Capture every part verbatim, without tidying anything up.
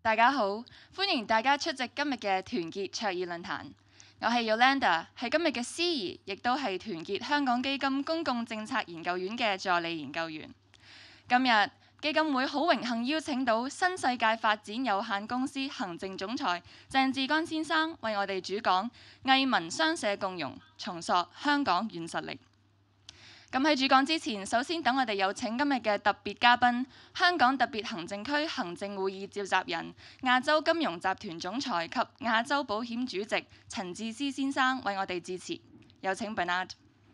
大家好，歡迎大家出席今日嘅團結卓爾論壇。我係 Yolanda， 係今日嘅司儀，亦都係團結香港基金公共政策研究院嘅助理研究員。今日基金會好榮幸邀請到新世界發展有限公司行政總裁鄭志剛先生為我哋主講藝民商社共融，重塑香港軟實力。咁喺主講之前，首先等我哋有請今日嘅特別嘉賓，香港特別行政區行政會議召集人、亞洲金融集團總裁及亞洲保險主席陳智思先生為我哋致辭。有請 Bernard。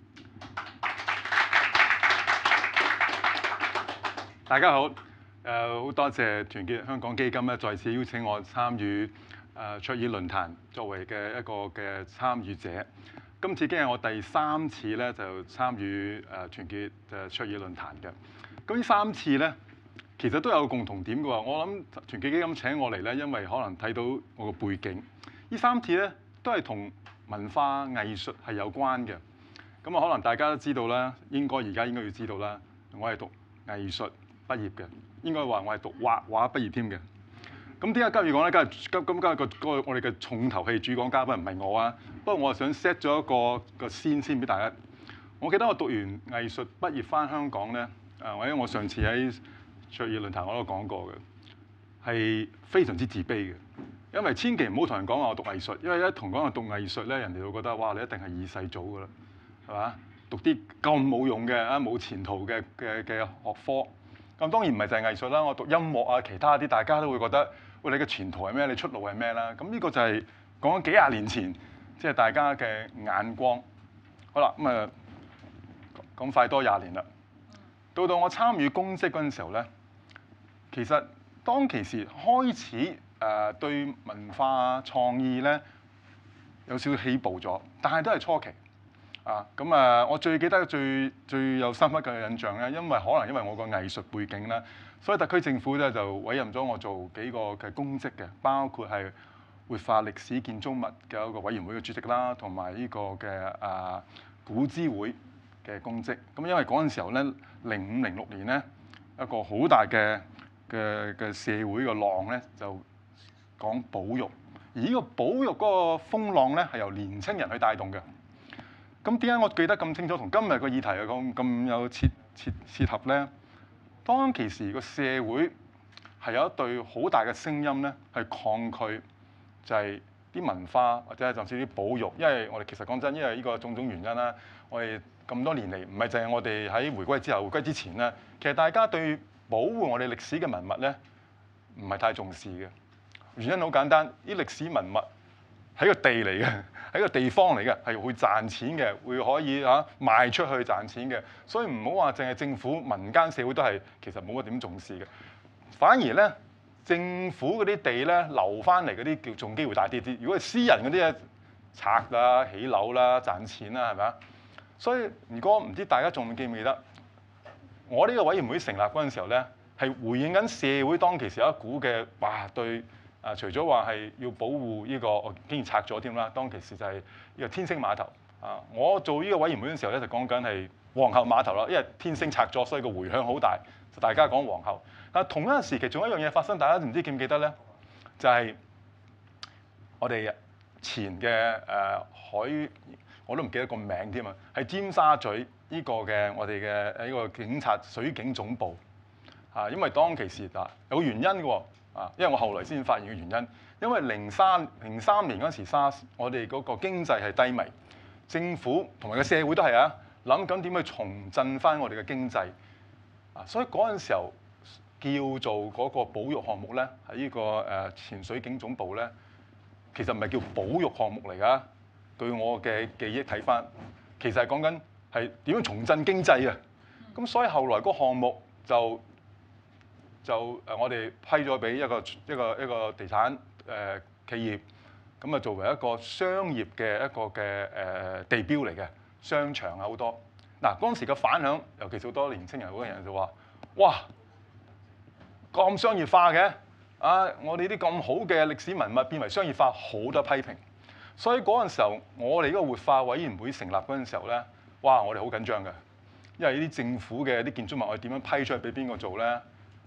大家好，誒、呃、好多謝團結香港基金咧，再次邀請我參與誒卓爾論壇作為嘅一個嘅參與者。今次已經係我第三次咧，就參與誒團結誒卓爾論壇嘅。咁呢三次咧，其實都有個共同點嘅喎。我諗團結基金請我嚟咧，因為可能睇到我個背景。呢三次咧都係同文化藝術係有關嘅。咁啊，可能大家都知道啦，應該而家應該要知道啦。我係讀藝術畢業嘅，應該話我係讀畫畫畢業添嘅。咁點解今日講咧？今日今今今日個個我哋嘅重頭戲主講嘉賓唔係我啊。不過我係想 set 咗一個一個先先俾大家。我記得我讀完藝術畢業翻香港咧，誒，或者我上次喺卓爾論壇我都講過嘅，係非常之自卑嘅。因為千祈唔好同人講話我讀藝術，因為一同講話讀藝術咧，人哋會覺得哇，你一定係二世祖㗎啦，係嘛？讀啲咁冇用嘅啊，冇前途嘅嘅嘅學科。咁當然唔係就係藝術啦，我讀音樂啊，其他啲大家都會覺得，喂，你嘅前途係咩？你出路係咩啦？咁呢個就係講緊幾廿年前，即係大家嘅眼光。好啦，咁啊咁快多廿年啦。到到我參與公職嗰陣時候咧，其實當其時開始誒對文化創意咧有少少起步咗，但係都係初期。啊，咁啊，我最記得最最有深刻嘅印象咧，因為可能因為我個藝術背景啦，所以特區政府咧就委任咗我做幾個嘅公職嘅，包括係活化歷史建築物嘅一個委員會嘅主席啦，同埋呢個嘅啊古諮會嘅公職。咁因為嗰陣時候咧，零五零六年咧，一個好大嘅嘅嘅社會嘅浪咧，就講保育，而呢個保育嗰個風浪咧係由年青人去帶動嘅。咁點解我記得咁清楚，同今日個議題係咁咁有切切切合咧？當其時個社會係有一對好大嘅聲音咧，係抗拒就係啲文化或者係甚至啲保育，因為我哋其實講真，因為呢個種種原因啦，我哋咁多年嚟唔係淨係我哋喺回歸之後、回歸之前咧，其實大家對保護我哋歷史嘅文物咧唔係太重視嘅。原因好簡單，啲歷史文物係個地嚟嘅，係個地方嚟嘅，係會賺錢嘅，會可以嚇賣出去賺錢嘅。所以唔好話淨係政府、民間社會都係其實冇乜點重視嘅。反而咧，政府嗰啲地咧留翻嚟嗰啲叫仲機會大啲啲。如果係私人嗰啲咧，拆啦、起樓啦、賺錢啦，係咪啊？所以如果唔知大家仲記唔記得，我呢個委員會成立嗰陣時候咧，係回應緊社會當其時有一股嘅哇對。啊！除咗話係要保護呢、這個，我竟然拆咗添啦。當其時就係呢個天星碼頭啊！我做呢個委員會嘅時候咧，就講緊係皇后碼頭啦。因為天星拆咗，所以個迴響好大，就大家講皇后。但係同一個時期，仲有一樣嘢發生，大家唔知記唔記得咧？就係、是、我哋前嘅誒、呃、海，我都唔記得個名添啊，係尖沙咀呢個嘅我哋嘅呢個警察水警總部啊。因為當其時啊有原因嘅喎。啊，因為我後來先發現嘅原因，因為零三零三年嗰時 SARS， 我哋嗰個經濟係低迷，政府同埋個社會都係啊，諗緊點去重振翻我哋嘅經濟啊，所以嗰陣時候叫做嗰個保育項目咧，喺呢個誒前水警總部咧，其實唔係叫保育項目嚟㗎。據我嘅記憶睇翻，其實係講緊係點樣重振經濟啊。咁所以後來嗰個項目就就誒，我哋批咗俾一個一個一個地產誒、呃、企業，咁啊作為一個商業嘅一個嘅誒、呃、地標嚟嘅商場啊好多。嗱嗰陣時嘅反響，尤其是好多年青人好多人就話：哇，咁商業化嘅啊！我哋啲咁好嘅歷史文物變為商業化，好多批評。所以嗰陣時候，我哋呢個活化委員會成立嗰陣時候咧，哇！我哋好緊張嘅，因為呢啲政府嘅啲建築物，我哋點樣批出去俾邊個做咧？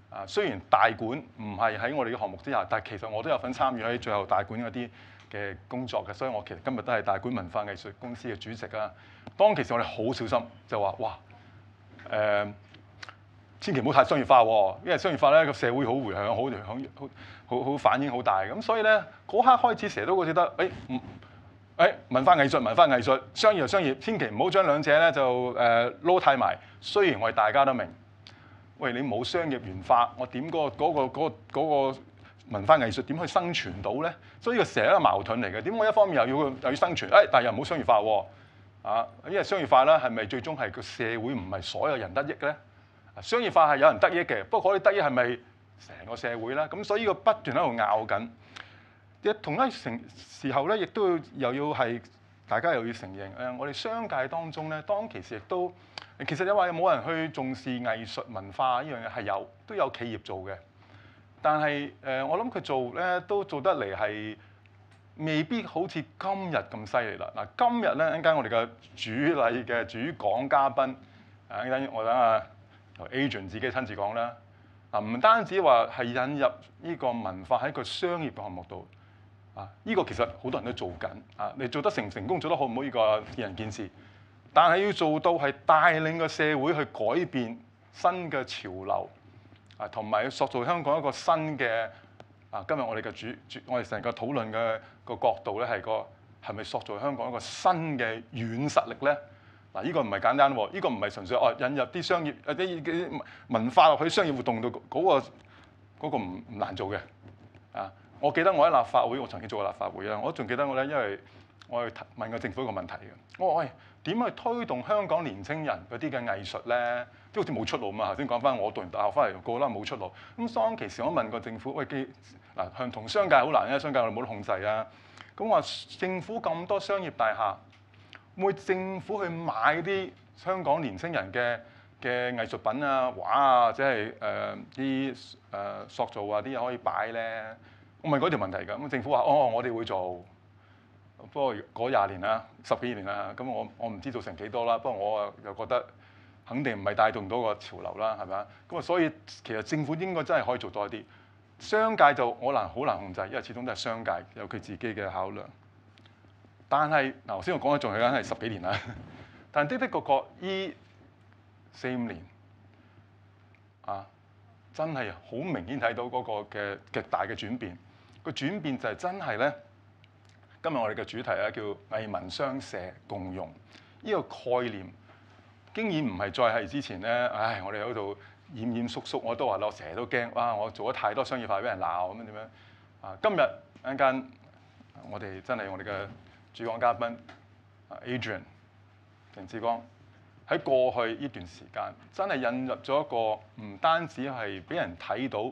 啊，雖然大館唔係喺我哋嘅項目之下，但係其實我都有份參與喺最後大館嗰啲嘅工作嘅，所以我其實今日都係大館文化藝術公司嘅主席啊。當其時我哋好小心，就話哇誒、呃，千祈唔好太商業化喎，因為商業化咧個社會好迴響，好響好好好反應好大。咁所以咧嗰刻開始成日都覺得誒唔誒文化藝術、文化藝術、商業就商業，千祈唔好將兩者咧就誒撈太埋。雖然我哋大家都明。喂，你冇商業元化，我點嗰個嗰個嗰個嗰個文化藝術點去生存到咧？所以呢個成日一個矛盾嚟嘅。點我一方面又要又要生存，誒，但係又唔好商業化喎？啊，因為商業化咧係咪最終係個社會唔係所有人得益咧？商業化係有人得益嘅，不過嗰啲得益係咪成個社會咧？咁所以呢個不斷喺度拗緊。一同一成時候咧，亦都又要係大家又要承認誒，我哋商界當中咧，當其時亦都。其實你話有冇人去重視藝術文化呢樣嘢係有，都有企業做嘅。但係誒、呃，我諗佢做咧都做得嚟係未必好似今日咁犀利啦。嗱，今日咧一陣間我哋嘅主禮嘅主講嘉賓，啊一陣我等下由 Adrian 自己親自講啦。嗱，唔單止話係引入呢個文化喺個商業嘅項目度，啊，呢、這個其實好多人都做緊。啊，你做得成唔成功，做得好唔好，呢、這個見仁見智。但係要做到係帶領個社會去改變新嘅潮流，啊，同埋要塑造香港一個新嘅啊。今日我哋嘅主主，我哋成個討論嘅個角度咧係個係咪塑造香港一個新嘅軟實力咧？嗱，呢個唔係簡單喎，呢個唔係純粹哦引入啲商業誒啲啲文化落去商業活動度嗰個嗰個唔唔難做嘅啊。我記得我喺立法會，我曾經做過立法會啊，我仲記得我咧，因為我去問過政府一個問題嘅，我話喂，點去推動香港年青人嗰啲嘅藝術咧？都好似冇出路嘛。頭先講翻我讀完大學翻嚟個啦冇出路。咁當其時我問過政府，喂，既嗱向同商界好難咧，商界我哋冇得控制啊。咁話政府咁多商業大廈，會政府去買啲香港年青人嘅嘅藝術品啊、畫啊，或者係誒啲誒塑造啊啲嘢可以擺咧？我問嗰條問題㗎。咁政府話：哦，我哋會做。不過嗰廿年啦，十幾年啦，咁我我唔知做成幾多啦。不過我又覺得肯定唔係帶動到個潮流啦，係咪啊？咁啊，所以其實政府應該真係可以做多啲。商界就我難好難控制，因為始終都係商界有佢自己嘅考量。但係嗱，頭先我講嘅仲係緊係十幾年啦。但係的的確確依四五年啊，真係好明顯睇到嗰個嘅極大嘅轉變。個轉變就係真係咧。今日我哋嘅主題咧叫藝文商社共融，呢個概念經已唔係再係之前咧，唉，我哋喺度掩掩縮縮，我都話我成日都驚，哇！我做咗太多商業化俾人鬧咁樣點樣啊？今日一陣間我哋真係我哋嘅主講嘉賓 Adrian 鄭志剛喺過去呢段時間真係引入咗一個唔單止係俾人睇到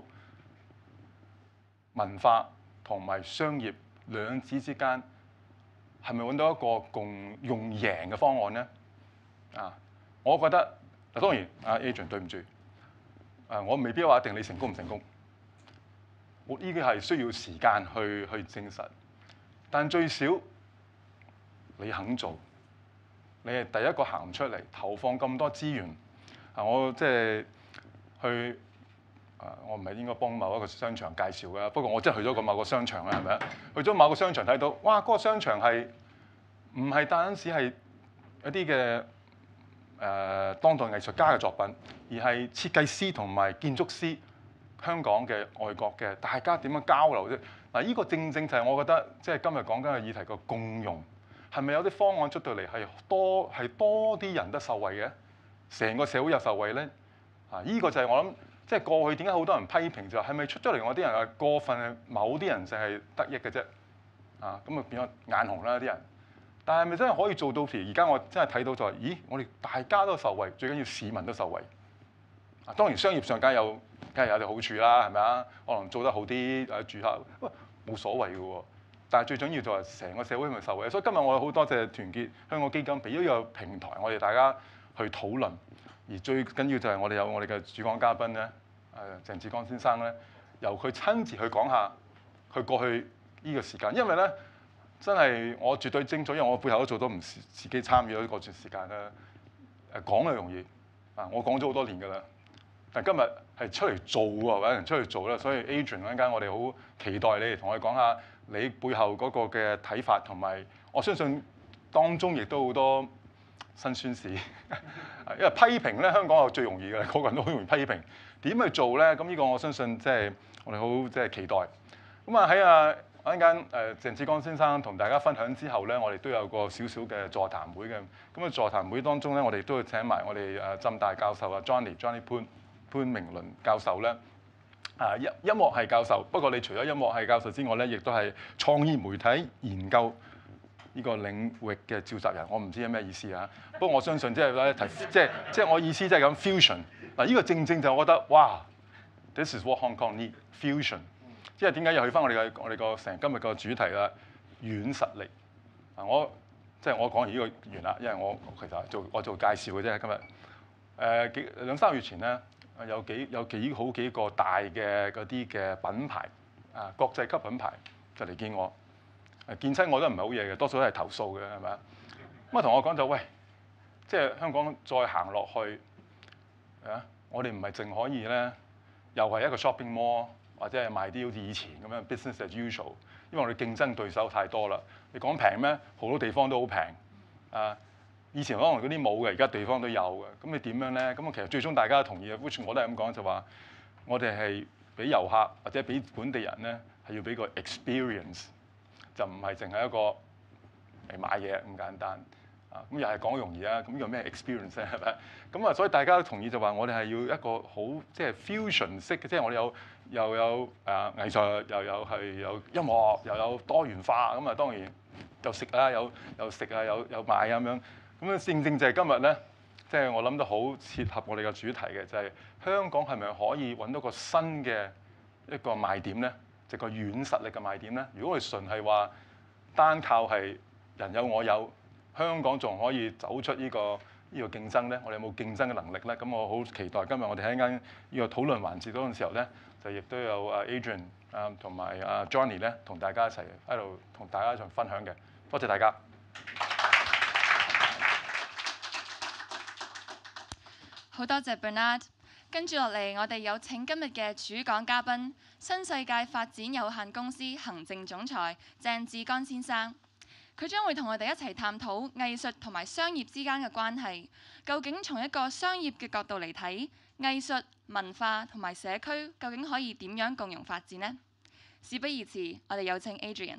文化同埋商業。兩者之間係咪揾到一個共用贏嘅方案咧？啊，我覺得嗱，當然啊 ，Adrian 對唔住，啊，我未必話一定你成功唔成功，我呢個係需要時間去去證實。但最少你肯做，你係第一個行出嚟，投放咁多資源啊！我即係去。啊！我唔係應該幫某一個商場介紹㗎，不過我真係去咗個某個商場啦，係咪啊？去咗某個商場睇到，哇！嗰個商場係唔係單止係一啲嘅誒當代藝術家嘅作品，而係設計師同埋建築師，香港嘅、外國嘅，大家點樣交流啫？嗱，呢個正正就係我覺得，即係今日講緊嘅議題個共融，係咪有啲方案出到嚟係多係多啲人得受惠嘅，成個社會有受惠咧？啊！呢個就係我諗。即係過去點解好多人批評就係咪出咗嚟我啲人係過分係某啲人就係得益嘅啫？啊，咁啊變咗眼紅啦啲人。但係咪真係可以做到？譬如而家我真係睇到就係、是，咦！我哋大家都受惠，最緊要市民都受惠。啊，當然商業上梗係有，梗係有啲好處啦，係咪啊？可能做得好啲，誒住客，喂冇所謂嘅喎。但係最緊要就係成個社會咪受惠。所以今日我好多謝團結香港基金俾咗一個平台，我哋大家去討論。而最緊要就係我哋有我哋嘅主講嘉賓咧，誒鄭志剛先生咧，由佢親自去講下佢過去呢個時間，因為咧真係我絕對精準，因為我背後都做到唔自己參與咗嗰段時間啦。誒講係容易，啊我講咗好多年㗎啦， 但今日係出嚟做喎，揾人出嚟做啦。所以 Adrian 嗰陣間，我哋好期待你哋同我哋講下你背後嗰個嘅睇法，同埋我相信當中亦都好多辛酸事。因為批評咧，香港係最容易嘅，個個人都好容易批評。點去做咧？咁呢個我相信即係我哋好即係期待。咁啊喺啊嗰陣間誒鄭志剛先生同大家分享之後咧，我哋都有個少少嘅座談會嘅。咁啊座談會當中咧，我哋都會請埋我哋誒浸大教授啊 Johnny Johnny 潘潘明倫教授咧。啊音音樂系教授，不過你除咗音樂系教授之外咧，亦都係創意媒體研究呢個領域嘅召集人。我唔知係咩意思啊，不過我相信即係咧提即係即係我意思即係咁 fusion。嗱呢個正正就我覺得哇 ，this is what Hong Kong need fusion。即係點解又去翻我哋嘅我哋個成今日個主題啦？軟實力啊！我即係我講完呢個完啦，因為我其實做我做介紹嘅啫。今日誒幾兩三個月前咧，有幾有幾好幾個大嘅嗰啲嘅品牌啊，國際級品牌就嚟見我。誒見親我都唔係好嘢嘅，多數都係投訴嘅，係咪啊？咁啊同我講就喂，即係香港再行落去啊，我哋唔係淨可以咧，又係一個 shopping mall。或者係賣啲好似以前咁樣 business as usual，因為我哋競爭對手太多啦。你講平咩？好多地方都好平。啊，以前可能嗰啲冇嘅，而家地方都有嘅。咁你點樣咧？咁啊，其實最終大家都同意嘅，which 我都係咁講，就話我哋係俾遊客或者俾本地人咧，係要俾個 experience，就唔係淨係一個嚟買嘢咁簡單。啊，咁又係講容易啊！咁叫咩 experience 咧？係咪？咁啊，所以大家都同意就話我哋係要一個好即係 fusion 式嘅，即係我哋有。又有誒藝術，又有係有音樂，又有多元化咁啊！當然就食啦，有有食啊，有有買咁樣。咁啊，正正就係今日咧，即係我諗到好切合我哋嘅主題嘅，就係香港係咪可以揾到個新嘅一個賣點咧？就個軟實力嘅賣點咧。如果我哋純係話單靠係人有我有，香港仲可以走出呢個呢個競爭咧？我哋有冇競爭嘅能力咧？咁我好期待今日我哋喺間呢個討論環節嗰陣時候咧。就亦都有啊 Adrian 啊同埋啊 Johnny 咧，同大家一齊喺度同大家一齊分享嘅。多謝大家。 好多謝 Bernard。跟住落嚟，我哋有請今日嘅主講嘉賓，新世界發展有限公司行政總裁鄭志剛先生。佢將會同我哋一齊探討藝術同埋商業之間嘅關係。究竟從一個商業嘅角度嚟睇，藝術、文化同埋社區究竟可以點樣共融發展呢？事不宜遲，我哋有請 Adrian。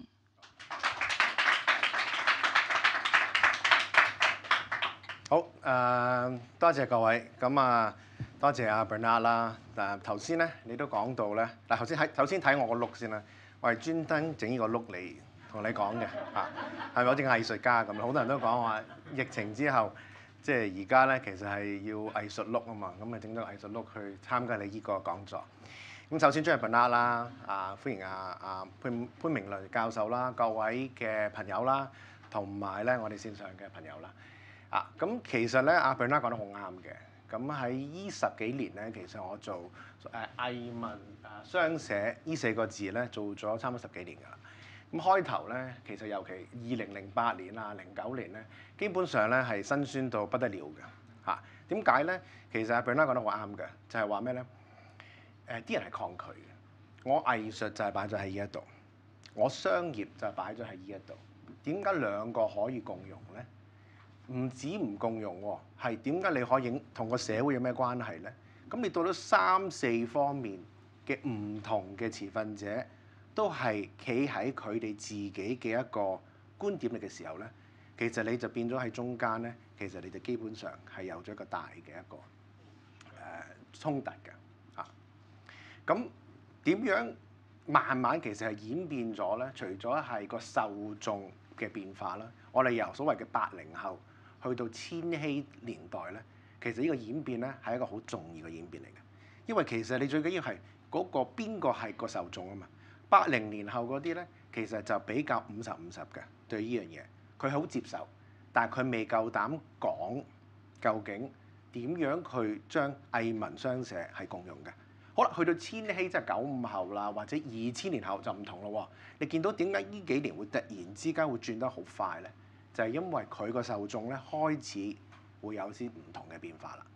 好，誒、呃，多謝各位。咁啊，多謝阿 Bernard 啦。誒頭先咧，你都講到咧，嗱頭先睇頭先睇我個 look 先啦。我係專登整呢個 look 嚟同你講嘅嚇，係咪好似藝術家咁？好多人都講話疫情之後。即係而家咧，其實係要藝術 look 啊嘛，咁咪整咗藝術 look 去參加你呢個講座。咁首先將係 Bernard 啦，啊歡迎啊啊潘潘明倫教授啦，各位嘅朋友啦，同埋咧我哋線上嘅朋友啦。啊，咁其實咧阿 Bernard 講得好啱嘅。咁喺依十幾年咧，其實我做誒藝文啊商社呢四個字咧，做咗差唔多十幾年㗎啦。咁開頭咧，其實尤其二零零八年啊、零九年咧，基本上咧係辛酸到不得了嘅嚇。點解咧？其實阿 Bernard 講得好啱嘅，就係話咩咧？誒啲人係抗拒嘅。我藝術就係擺咗喺呢一度，我商業就係擺咗喺呢一度。點解兩個可以共融咧？唔止唔共融喎，係點解你可以同個社會有咩關係咧？咁你到咗三四方面嘅唔同嘅持份者，都係企喺佢哋自己嘅一個觀點嚟嘅時候咧，其實你就變咗喺中間咧，其實你就基本上係有咗一個大嘅一個誒、呃、衝突嘅嚇。咁點樣慢慢其實係演變咗咧？除咗係個受眾嘅變化啦，我哋由所謂嘅八零後去到千禧年代咧，其實呢個演變咧係一個好重要嘅演變嚟嘅，因為其實你最緊要係嗰個邊個係個受眾啊嘛。八零年後嗰啲咧，其實就比較五十五十嘅對呢樣嘢，佢好接受，但係佢未夠膽講究竟點樣去將藝文商社係共用嘅。好啦，去到千禧即係九五後啦，或者二千年後就唔同咯喎。你見到點解呢幾年會突然之間會轉得好快咧？就係因為佢個受眾咧開始會有啲唔同嘅變化啦。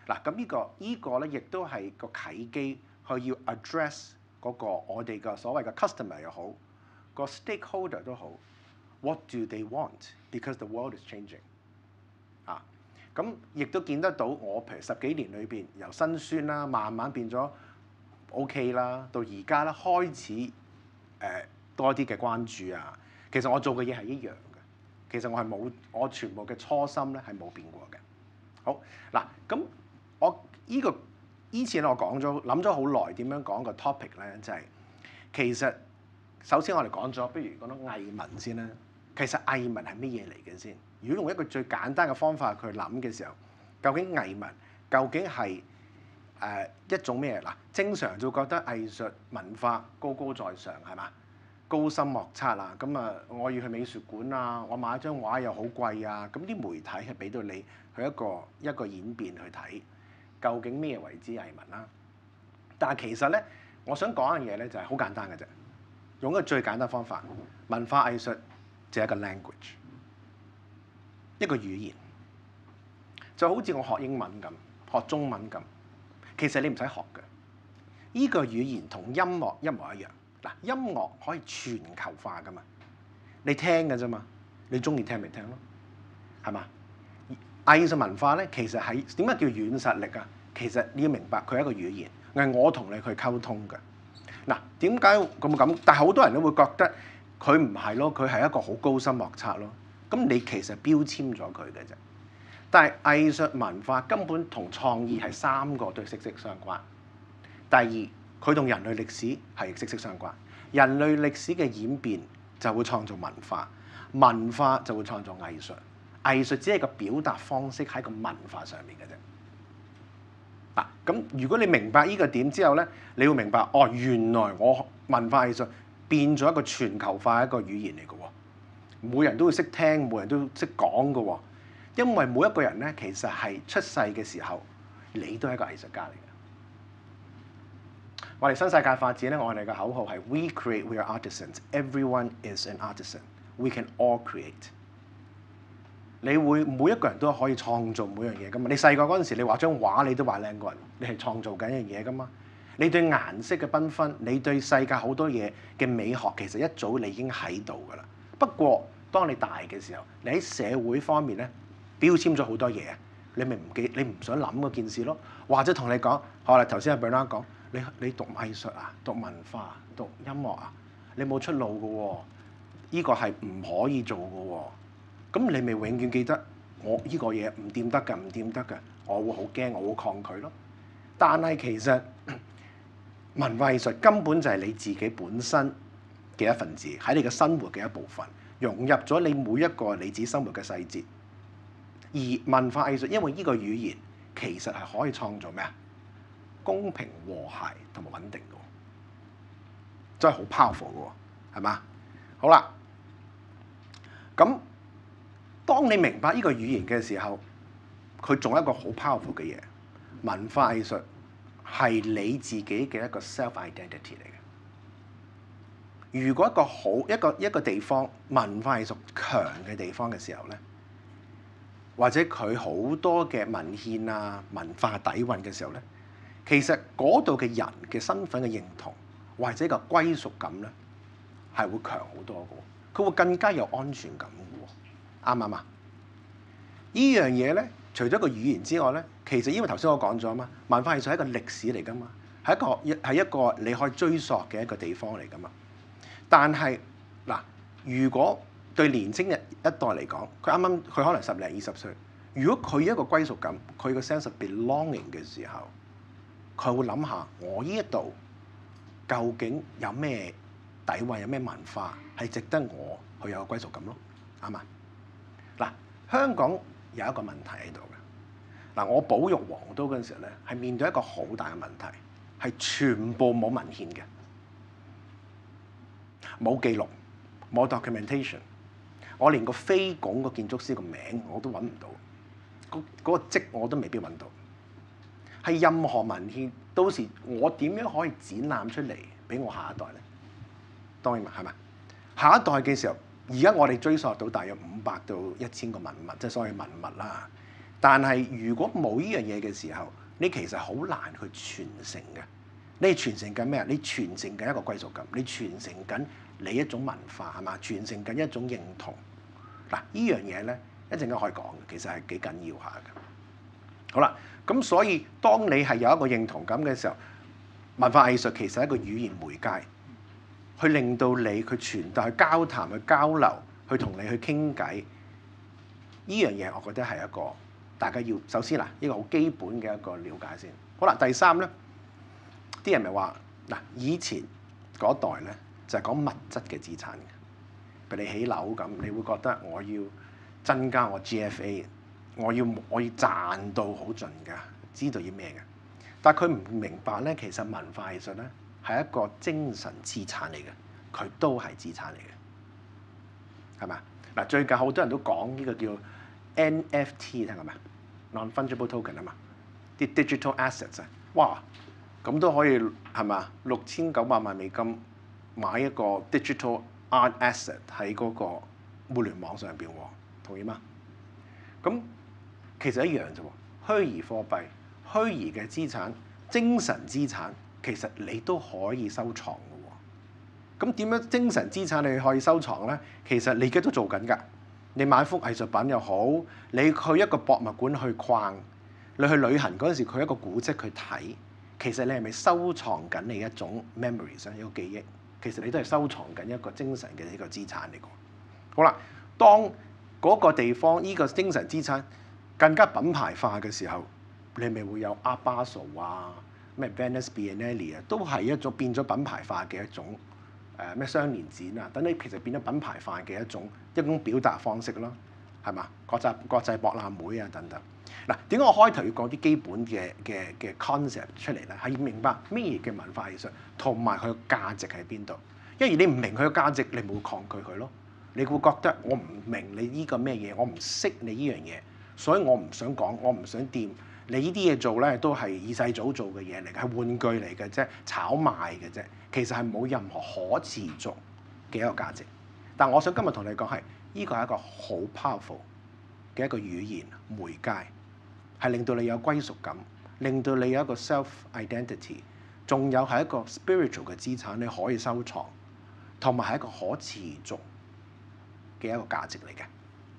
嗱，咁呢個呢個咧，亦都係個契機，去要 address 嗰個我哋嘅所謂嘅 customer 又好，個 stakeholder 都好 ，what do they want？ Because the world is changing。啊，咁亦都見得到我譬如十幾年裏邊由辛酸啦，慢慢變咗 OK 啦，到而家咧開始誒、呃、多啲嘅關注啊。其實我做嘅嘢係一樣嘅，其實我係冇我全部嘅初心咧係冇變過嘅。好嗱，咁我依、這個依次我講咗諗咗好耐點樣講個 topic 咧，就係、是、其實首先我哋講咗，不如講到藝文先啦。其實藝文係乜嘢嚟嘅先？如果用一個最簡單嘅方法去諗嘅時候，究竟藝文究竟係誒、呃、一種咩嗱？正常就覺得藝術文化高高在上係嘛？高深莫測啊！咁啊，我要去美術館啊，我買一張畫又好貴啊！咁啲媒體係俾到你去一個一個演變去睇，究竟咩為之藝文啦？但係其實咧，我想講一樣嘢咧，就係好簡單嘅啫。用一個最簡單方法，文化藝術就係一個 language， 一個語言，就好似我學英文咁，學中文咁。其實你唔使學嘅，依個語言同音樂一模一樣。嗱，音樂可以全球化噶嘛？你聽嘅啫嘛，你中意聽咪聽咯，係嘛？藝術文化咧，其實係點解叫軟實力啊？其實你要明白，佢係一個語言，係我同你去溝通嘅。嗱，點解咁咁？但係好多人都會覺得佢唔係咯，佢係一個好高深莫測咯。咁你其實標籤咗佢嘅啫。但係藝術文化根本同創意係三個都息息相關。第二，佢同人類歷史係息息相關。人類歷史嘅演變就會創造文化，文化就會創造藝術。藝術只係個表達方式喺個文化上面嘅啫。嗱、啊，咁如果你明白呢個點之後咧，你會明白哦，原來我文化藝術變咗一個全球化一個語言嚟嘅喎。每人都會識聽，每人都識講嘅喎。因為每一個人咧，其實係出世嘅時候，你都係一個藝術家嚟嘅。我哋新世界發展咧，我哋嘅口號係 We create, we are artisans. Everyone is an artisan. We can all create. 你會每一個人都可以創造每樣嘢噶嘛？你細個嗰陣時，你畫張畫，你都畫靚過人，你係創造緊一樣嘢噶嘛？你對顏色嘅繽紛，你對世界好多嘢嘅美學，其實一早你已經喺度噶啦。不過當你大嘅時候，你喺社會方面咧標籤咗好多嘢，你咪唔記，你唔想諗嗰件事咯。或者同你講，好啦，頭先阿 Bernard 講。你你讀藝術啊，讀文化、讀音樂啊，你冇出路嘅喎、哦，依、這個係唔可以做嘅喎、哦。咁你咪永遠記得我依個嘢唔掂得嘅，唔掂得嘅，我會好驚，我會抗拒咯。但係其實文化藝術根本就係你自己本身嘅一份子，喺你嘅生活嘅一部分，融入咗你每一個你自己生活嘅細節。而文化藝術因為呢個語言其實係可以創造咩啊？公平和諧同埋穩定嘅，真係好 powerful 嘅喎，係嘛？好啦，咁當你明白呢個語言嘅時候，佢仲有一個好 powerful 嘅嘢，文化藝術係你自己嘅一個 self identity 嚟嘅。如果一個好一個一個地方文化藝術強嘅地方嘅時候咧，或者佢好多嘅文獻啊、文化底蘊嘅時候咧，其實嗰度嘅人嘅身份嘅認同或者個歸屬感咧，係會強好多嘅，佢會更加有安全感嘅喎，啱唔啱啊？呢樣嘢咧，除咗個語言之外咧，其實因為頭先我講咗啊嘛，文化藝術係一個歷史嚟噶嘛，係一個係一個你可以追溯嘅一個地方嚟噶嘛。但係嗱，如果對年青人一代嚟講，佢啱啱佢可能十零二十歲，如果佢一個歸屬感，佢個 sense of belonging 嘅時候，佢會諗下我呢一度究竟有咩底蘊，有咩文化係值得我去有個歸屬感咯，啱嘛？嗱，香港有一個問題喺度嘅。嗱，我保育皇都嗰陣時候咧，係面對一個好大嘅問題，係全部冇文獻嘅，冇記錄，冇 documentation。我連個飛拱個建築師個名我都揾唔到，嗰、嗰個跡我都未必揾到。係任何文獻，到時我點樣可以展覽出嚟俾我下一代咧？當然係咪？下一代嘅時候，而家我哋追溯到大約五百到一千個文物，即係所謂文物啦。 但係如果冇呢樣嘢嘅時候，你其實好難去傳承嘅。你係傳承緊咩啊？你傳承緊一個歸屬感，你傳承緊你一種文化係嘛？傳承緊一種認同。嗱，呢樣嘢咧一陣間可以講嘅，其實係幾緊要下嘅。好啦，咁所以當你係有一個認同感嘅時候，文化藝術其實係一個語言媒介，去令到你去傳達、去交談、去交流、去同你去傾偈。呢樣嘢我覺得係一個大家要首先嗱，呢個好基本嘅一個了解先。好啦，第三咧，啲人咪話嗱，以前嗰代咧就係講物質嘅資產嘅，譬如你起樓咁，你會覺得我要增加我 G F A， 我要我要賺到好盡㗎，知道要咩嘅。但係佢唔明白咧，其實文化藝術咧係一個精神資產嚟嘅，佢都係資產嚟嘅，係嘛？嗱，最近好多人都講呢個叫 N F T 聽過未？Non-fungible token 啊嘛，啲 digital assets 啊，哇，咁都可以係嘛？六千九百萬美金買一個 digital art asset 喺嗰個互聯網上邊喎，同意嗎？咁其實一樣啫喎，虛擬貨幣、虛擬嘅資產、精神資產，其實你都可以收藏嘅喎。咁點樣精神資產你可以收藏咧？其實你而家都做緊㗎。你買幅藝術品又好，你去一個博物館去逛，你去旅行嗰陣時，去一個古蹟去睇，其實你係咪收藏緊你一種 memories 一個記憶？其實你都係收藏緊一個精神嘅一個資產嚟嘅。好啦，當嗰個地方呢個精神資產更加品牌化嘅時候，你咪會有 Art Basel 啊，咩 Venice Biennale 啊，都係一種變咗品牌化嘅一種。誒咩雙年展啊，等你其實變咗品牌化嘅一種一種表達方式咯，係嘛？國際國際博覽會啊等等。嗱，點解我開頭要講啲基本嘅嘅嘅 concept 出嚟咧？係要明白咩嘅文化藝術同埋佢嘅價值喺邊度。因為你唔明佢嘅價值，你冇抗拒佢咯。你會覺得我唔明你呢個咩嘢，我唔識你呢樣嘢，所以我唔想講，我唔想掂。你呢啲嘢做咧都係二世祖做嘅嘢嚟嘅，係玩具嚟嘅啫，炒賣嘅啫。其實係冇任何可持續嘅一個價值。但我想今日同你講係，呢個係一個好 powerful 嘅一個語言媒介，係令到你有歸屬感，令到你有一個 self identity， 仲有係一個 spiritual 嘅資產，你可以收藏，同埋係一個可持續嘅一個價值嚟嘅。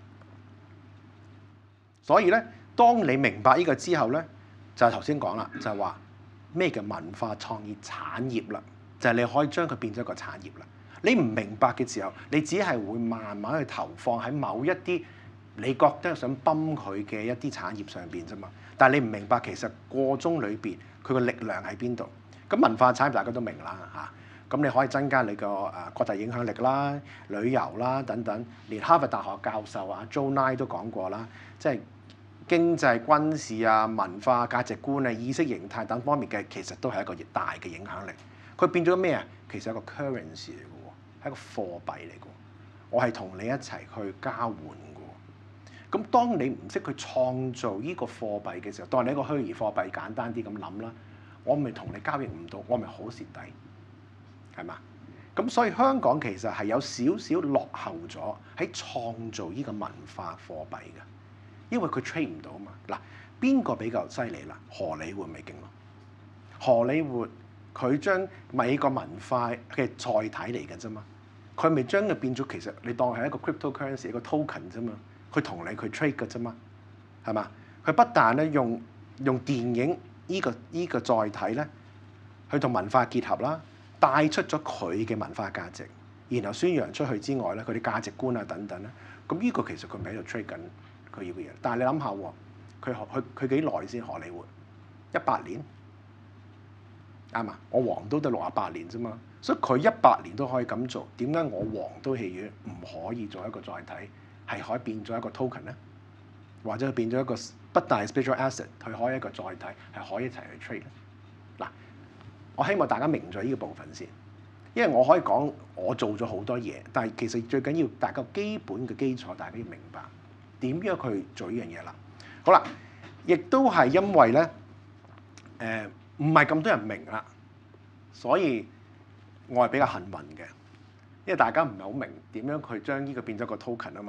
所以咧，當你明白呢個之後咧，就係頭先講啦，就係話咩叫文化創意產業啦。就係你可以將佢變咗一個產業啦。你唔明白嘅時候，你只係會慢慢去投放喺某一啲你覺得想泵佢嘅一啲產業上邊啫嘛。但係你唔明白其實個中裏邊佢個力量喺邊度。咁文化產業大家都明啦嚇。咁你可以增加你個誒國際影響力啦、旅遊啦等等。連哈佛大學教授啊 Joe Nye 都講過啦，即係經濟、軍事啊、文化、價值觀啊、意識形態等方面嘅，其實都係一個大嘅影響力。佢變咗咩啊？其實係一個 currency 嚟嘅喎，係一個貨幣嚟嘅。我係同你一齊去交換嘅。咁當你唔識去創造呢個貨幣嘅時候，當你一個虛擬貨幣簡單啲咁諗啦，我咪同你交易唔到，我咪好蝕底，係嘛？咁所以香港其實係有少少落後咗喺創造呢個文化貨幣嘅，因為佢 trade 唔到啊嘛。嗱，邊個比較犀利啦？荷里活咪勁咯，荷里活。佢將美國文化嘅載體嚟嘅啫嘛，佢咪將佢變咗，其實你當係一個 cryptocurrency 一個 token 啫嘛，佢同你佢 trade 嘅啫嘛，係嘛？佢不但咧用用電影呢個呢個載體咧，去同文化結合啦，帶出咗佢嘅文化價值，然後宣揚出去之外咧，佢啲價值觀啊等等咧，咁呢個其實佢咪喺度 trade 緊佢要嘅嘢。但係你諗下喎，佢佢佢幾耐先荷里活？一百年？啱啊！我黃都得六十八年啫嘛，所以佢一百年都可以咁做，點解我黃都戲院唔可以做一個載體，係可以變咗一個 token 咧？或者變咗一個不但係 spiritual asset，佢可以一個載體係可以一齊去 trade 咧？嗱，我希望大家明咗呢個部分先，因為我可以講我做咗好多嘢，但係其實最緊要大家基本嘅基礎，大家要明白點樣去做呢樣嘢啦。好啦，亦都係因為咧，誒、呃。唔係咁多人明啦，所以我係比較幸運嘅，因為大家唔係好明點樣去將呢個變咗個 token 啊嘛。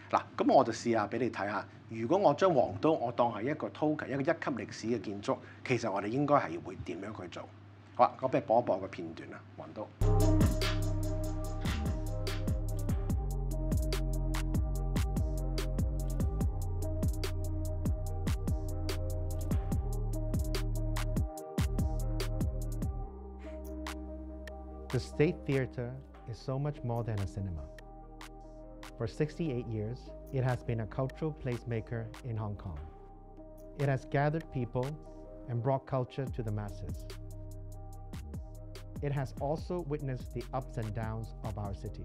嗱，咁我就試下俾你睇下，如果我將黃都我當係一個 token 一個一級歷史嘅建築，其實我哋應該係會點樣去做？好啦，我俾你播一播個片段啦，黃都。 The State Theatre is so much more than a cinema. For sixty-eight years, it has been a cultural placemaker in Hong Kong. It has gathered people and brought culture to the masses. It has also witnessed the ups and downs of our city.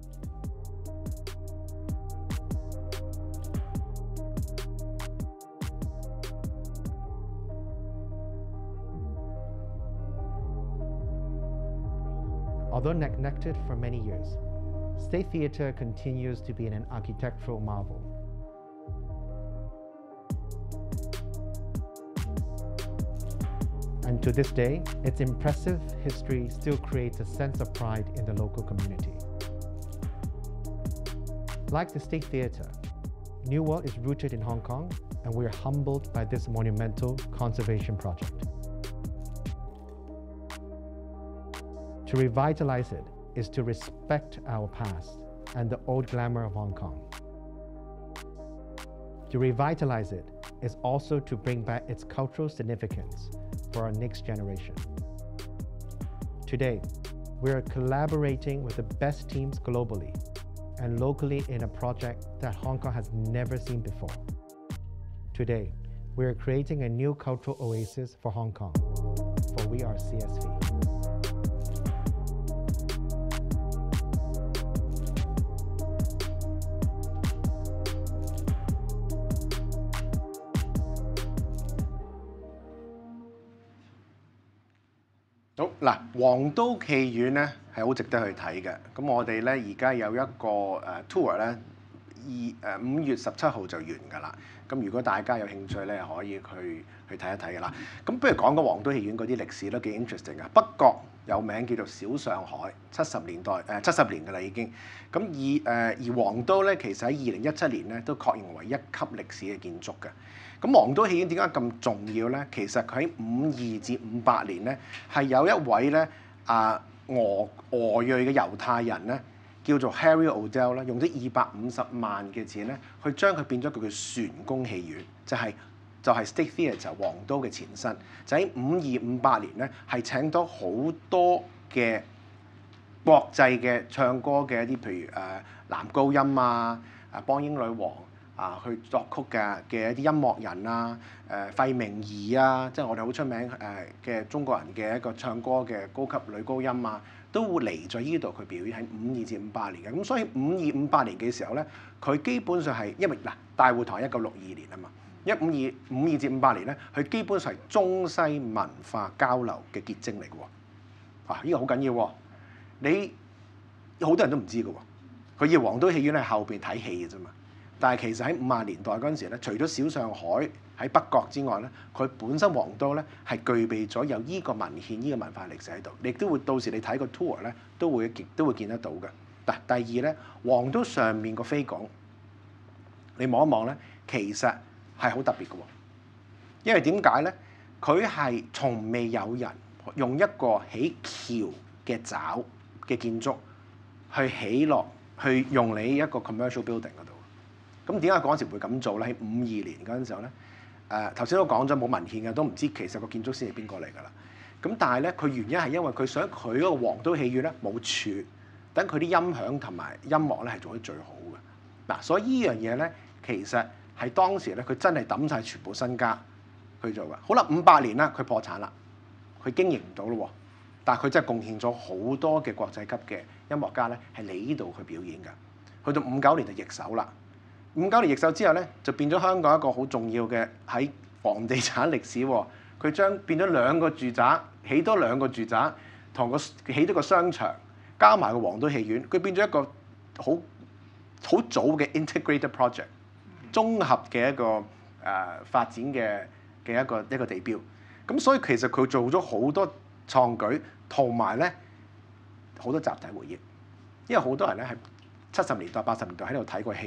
Although neglected for many years, State Theatre continues to be an architectural marvel. And to this day, its impressive history still creates a sense of pride in the local community. Like the State Theatre, New World is rooted in Hong Kong, and we're humbled by this monumental conservation project. To revitalize it is to respect our past and the old glamour of Hong Kong. To revitalize it is also to bring back its cultural significance for our next generation. Today, we are collaborating with the best teams globally and locally in a project that Hong Kong has never seen before. Today, we are creating a new cultural oasis for Hong Kong, for we are C S V. 好嗱，黃都戲院咧係好值得去睇嘅。咁我哋咧而家有一個誒 tour 咧，二誒五月十七號就完㗎啦。咁如果大家有興趣咧，可以去去睇一睇㗎啦。咁不如講個黃都戲院嗰啲歷史都幾 interesting 嘅。北角有名叫做小上海，七十年代誒七十年㗎啦已經。咁而誒而黃都咧，其實喺二零一七年咧都確認為一級歷史嘅建築嘅。咁黃都戲院點解咁重要咧？其實佢喺五二至五八年咧，係有一位咧啊俄俄裔嘅猶太人咧，叫做 Harry Odell 咧，用咗二百五十萬嘅錢咧，去將佢變咗佢嘅璇宮戲院，就係、是、就係、是、State Theatre 黃都嘅前身。就喺五二五八年咧，係請到好多嘅國際嘅唱歌嘅一啲，譬如誒、呃、男高音啊、啊邦英女王。啊，去作曲嘅嘅一啲音樂人啊，誒、呃、費明儀啊，即係我哋好出名誒嘅、呃、中國人嘅一個唱歌嘅高級女高音啊，都會嚟咗依度去表演喺五二至五八年嘅。咁所以五二五八年嘅時候咧，佢基本上係因為嗱大會堂一九六二年啊嘛，一五二五二至五八年咧，佢基本上係中西文化交流嘅結晶嚟嘅喎。啊，呢、這個好緊要喎，你好多人都唔知嘅喎，佢以為黃都戲院係後邊睇戲嘅啫嘛。但係其實喺五十年代嗰陣時咧，除咗小上海喺北角之外咧，佢本身黃都咧係具備咗有依個文獻、依個文化歷史喺度，你亦都會到時你睇個 tour 咧都會見都會見得到嘅。嗱，第二咧，黃都上面個飛拱，你望一望咧，其實係好特別嘅喎，因為點解咧？佢係從未有人用一個起橋嘅爪嘅建築去起落去用你一個 commercial building 嗰度。咁點解嗰陣時會咁做咧？喺五二年嗰陣時候咧，誒頭先都講咗冇文獻嘅，都唔知其實個建築師係邊個嚟㗎啦。咁但係咧，佢原因係因為佢想佢嗰個黃都戲院咧冇柱，等佢啲音響同埋音樂咧係做得最好嘅。嗱，所以呢樣嘢咧，其實係當時咧佢真係抌晒全部身家去做嘅。好啦，五八年啦，佢破產啦，佢經營唔到咯喎。但係佢真係貢獻咗好多嘅國際級嘅音樂家咧，係嚟呢度去表演㗎。去到五九年就易手啦。五九年易手之後咧，就變咗香港一個好重要嘅喺房地產歷史喎。佢將變咗兩個住宅，起多兩個住宅，同個起多個商場，加埋個黃都戲院，佢變咗一個好好早嘅 integrated project， 綜合嘅一個誒、呃、發展嘅嘅一個一個地標。咁所以其實佢做咗好多創舉，同埋咧好多集體回憶，因為好多人咧係七十年代、八十年代喺度睇過戲。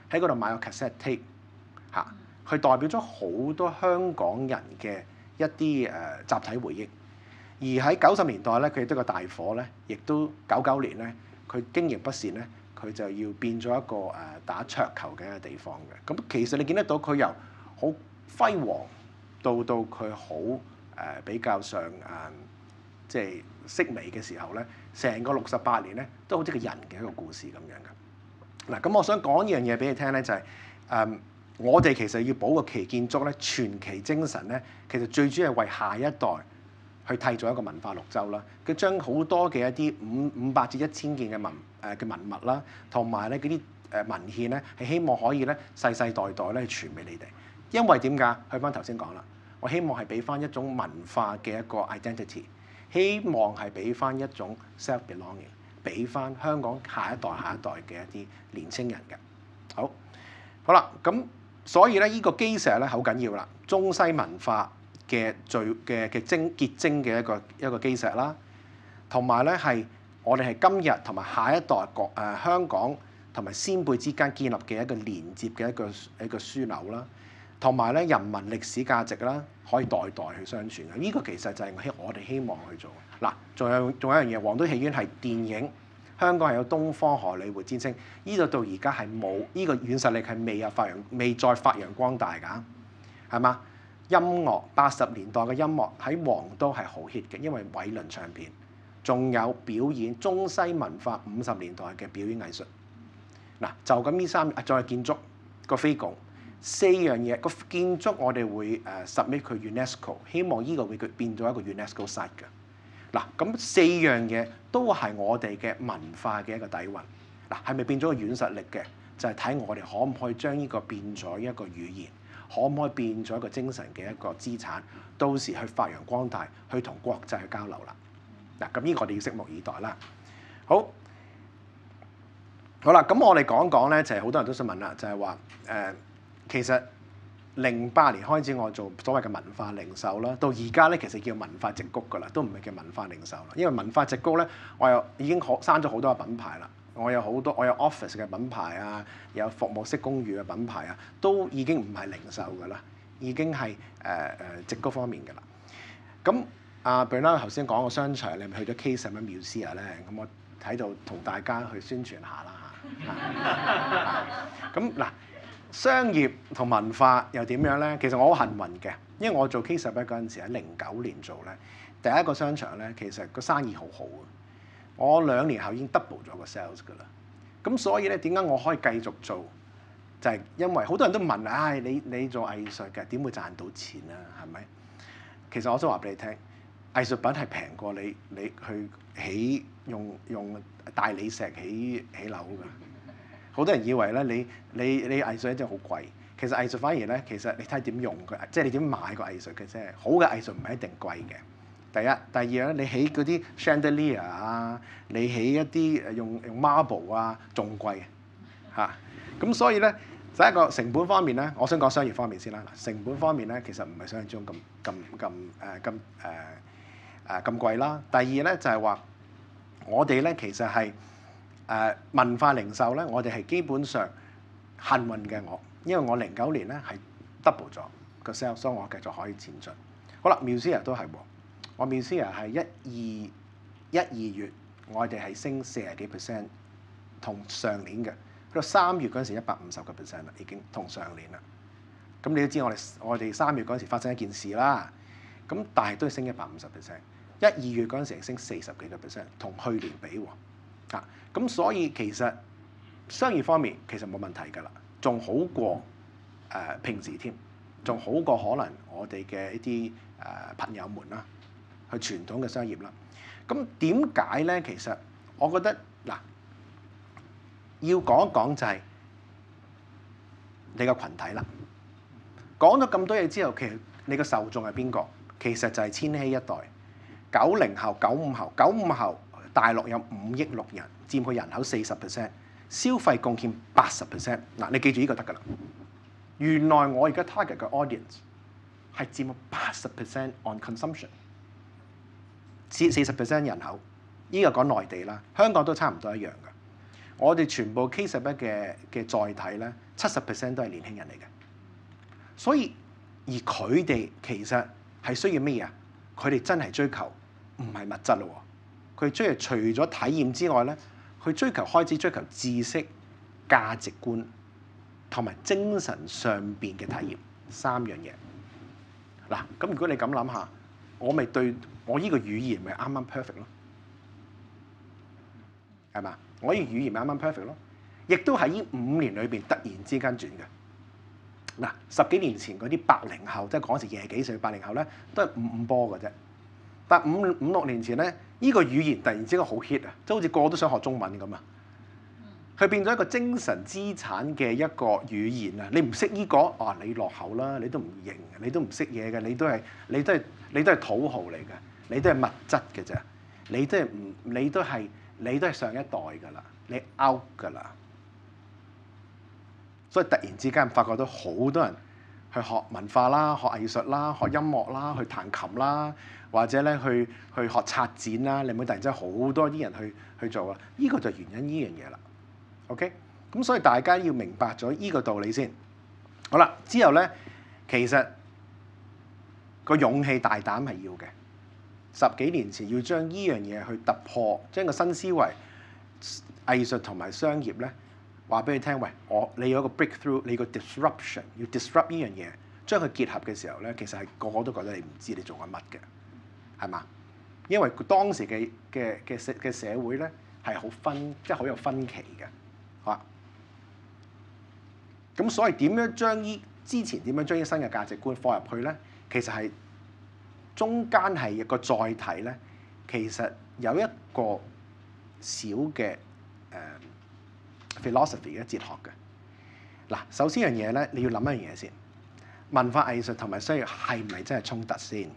喺嗰度買個 cassette tape 嚇，佢代表咗好多香港人嘅一啲誒、呃、集體回憶。而喺九十年代咧，佢亦都個大火咧，亦都九九年咧，佢經營不善咧，佢就要變咗一個誒、呃、打桌球嘅一個地方嘅。咁其實你見得到佢由好輝煌到到佢好誒比較上誒、呃、即係式微嘅時候咧，成個六十八年咧都好似個人嘅一個故事咁樣嘅。嗱，咁我想講呢樣嘢俾你聽咧，就係、是、誒、呃、我哋其實要保個旗建築咧，傳奇精神咧，其實最主要係為下一代去締造一個文化綠洲啦。佢將好多嘅一啲五五百至一千件嘅文誒嘅文物啦，同埋咧嗰啲誒文獻咧，係希望可以咧世世代代咧傳俾你哋。因為點解？去翻頭先講啦，我希望係俾翻一種文化嘅一個 identity， 希望係俾翻一種 self-belonging， 俾翻香港下一代下一代嘅一啲年青人嘅。好，好啦，咁所以咧呢個基石咧好緊要啦，中西文化嘅最嘅嘅精結晶嘅一個一個基石啦，同埋咧係我哋係今日同埋下一代國誒香港同埋先輩之間建立嘅一個連接嘅一個一個樞紐啦，同埋咧人文歷史價值啦，可以代代去相傳嘅。呢個其實就係我哋希望去做。嗱，仲有仲有一樣嘢，皇都戲院係電影，香港係有東方荷里活之稱，呢度到而家係冇呢個軟實力係未有發揚，未再發揚光大㗎，係嘛？音樂八十年代嘅音樂喺皇都係好 hit 嘅，因為偉倫唱片，仲有表演中西文化五十年代嘅表演藝術。嗱，就咁呢三啊，再係建築個飛拱四樣嘢個建築，我哋會誒 submit 佢 UNESCO， 希望呢個會變咗一個 UNESCO site 嘅。嗱，咁四樣嘢都係我哋嘅文化嘅一個底蘊。嗱，係咪變咗個軟實力嘅？就係、是、睇我哋可唔可以將呢個變咗一個語言。可唔可以變咗一個精神嘅一個資產？到時去發揚光大，去同國際去交流啦。嗱，咁呢個我哋要拭目以待啦。好，好啦，咁我哋講講咧，就係、是、好多人都想問啦，就係話誒，其實零八年開始我做所謂嘅文化零售啦，到而家咧其實叫文化矽谷噶啦，都唔係叫文化零售啦。因為文化矽谷咧，我又已經好生咗好多個品牌啦。我有好多，我有 office 嘅品牌啊，有服務式公寓嘅品牌啊，都已經唔係零售㗎啦，已經係誒誒矽谷方面㗎啦。咁阿 Bernard 頭先講個商場，你咪去咗 K 十一 Musea 咧？咁我喺度同大家去宣傳下啦嚇。咁嗱，商業同文化又點樣咧？其實我好幸運嘅，因為我做 K 十一嗰陣時喺零九年做咧，第一個商場咧，其實個生意好好嘅。我兩年後已經 double 咗個 sales 㗎啦，咁所以咧點解我可以繼續做？就係、是、因為好多人都問，唉、哎，你你做藝術嘅點會賺到錢啊？係咪？其實我想話俾你聽，藝術品係平過你你去起用用大理石起起樓㗎。好多人以為咧，你你你藝術真係好貴，其實藝術反而咧，其實你睇點用佢，即係你點買個藝術嘅啫。好嘅藝術唔係一定貴嘅。第一，第二咧，你起嗰啲 chandelier 啊，你起一啲用用 marble 啊，仲貴嚇。咁、啊、所以咧，第一個成本方面咧，我想講商業方面先啦。成本方面咧，其實唔係想象中咁咁咁誒咁誒誒咁貴啦。第二咧就係、是、話，我哋咧其實係誒、呃、文化零售咧，我哋係基本上幸運嘅我，因為我零九年咧係 double 咗個 sales，所以我繼續可以前進。好啦 Musea 都係喎。我 Musea 係一二一二月，我哋係升四十幾 percent，同上年嘅。去到三月嗰陣時，一百五十個 percent 啦，已經同上年啦。咁你都知我哋我哋三月嗰陣時發生一件事啦。咁但係都係升一百五十 percent。一二月嗰陣時係升四十幾個 percent，同去年比喎。啊，咁所以其實商業方面其實冇問題㗎啦，仲好過誒、呃、平時添，仲好過可能我哋嘅一啲誒、呃、朋友們啦。去傳統嘅商業啦，咁點解咧？其實我覺得嗱，要講一講就係你個群體啦。講咗咁多嘢之後，其實你個受眾係邊個？其實就係千禧一代，九零後、九五後、九五後，大陸有五億六人，佔佢人口四十 percent，消費貢獻八十 percent。嗱，你記住呢個得㗎啦。原來我而家 target 嘅 audience 係佔咗八十 percent on consumption。四十 percent 人口，依、這個講內地啦，香港都差唔多一樣㗎。 我哋全部 K 十一嘅嘅載體咧，七十 percent 都係年輕人嚟嘅。所以而佢哋其實係需要咩啊？佢哋真係追求唔係物質咯，佢追求除咗體驗之外咧，佢追求開始追求知識、價值觀同埋精神上邊嘅體驗三樣嘢。嗱，咁如果你咁諗下，我咪對我呢個語言咪啱啱 perfect 咯，係嘛？我呢個語言咪啱啱 perfect 咯，亦都喺呢五年裏邊突然之間轉嘅。嗱，十幾年前嗰啲八零後，即係嗰時廿幾歲八零後咧，都係五五波嘅啫。但五五六年前咧，呢個語言突然之間好 hit 啊，即係好似個個都想學中文咁啊。佢變咗一個精神資產嘅一個語言啊！你唔識呢個，啊你落後啦，你都唔認，你都唔識嘢嘅，你都係你都係你都係土豪嚟嘅，你都係物質嘅啫，你都係唔你都係你都係上一代㗎啦，你 out 㗎啦。所以突然之間發覺到好多人去學文化啦、學藝術啦、學音樂啦、去彈琴啦，或者咧去去學策展啦，你唔會突然之間好多啲人去去做啊！呢個就原因呢樣嘢啦。OK，咁所以大家要明白咗依個道理先。好啦，之後咧，其實個勇氣大膽係要嘅。十幾年前要將依樣嘢去突破，將個新思維、藝術同埋商業咧，話俾你聽，喂，我你有一個 breakthrough，你個 disruption，要 disrupt 依樣嘢，將佢結合嘅時候咧，其實係個個都覺得你唔知你做緊乜嘅，係嘛？因為當時嘅嘅嘅社嘅社會咧係好分，即係好有分歧嘅。咁所以點樣將依之前點樣將依新嘅價值觀放入去咧？其實係中間係一個載體咧，其實有一個小嘅誒、uh, philosophy 嘅哲學嘅。嗱，首先樣嘢咧，你要諗一樣嘢先，文化藝術同埋商業係唔係真係衝突先？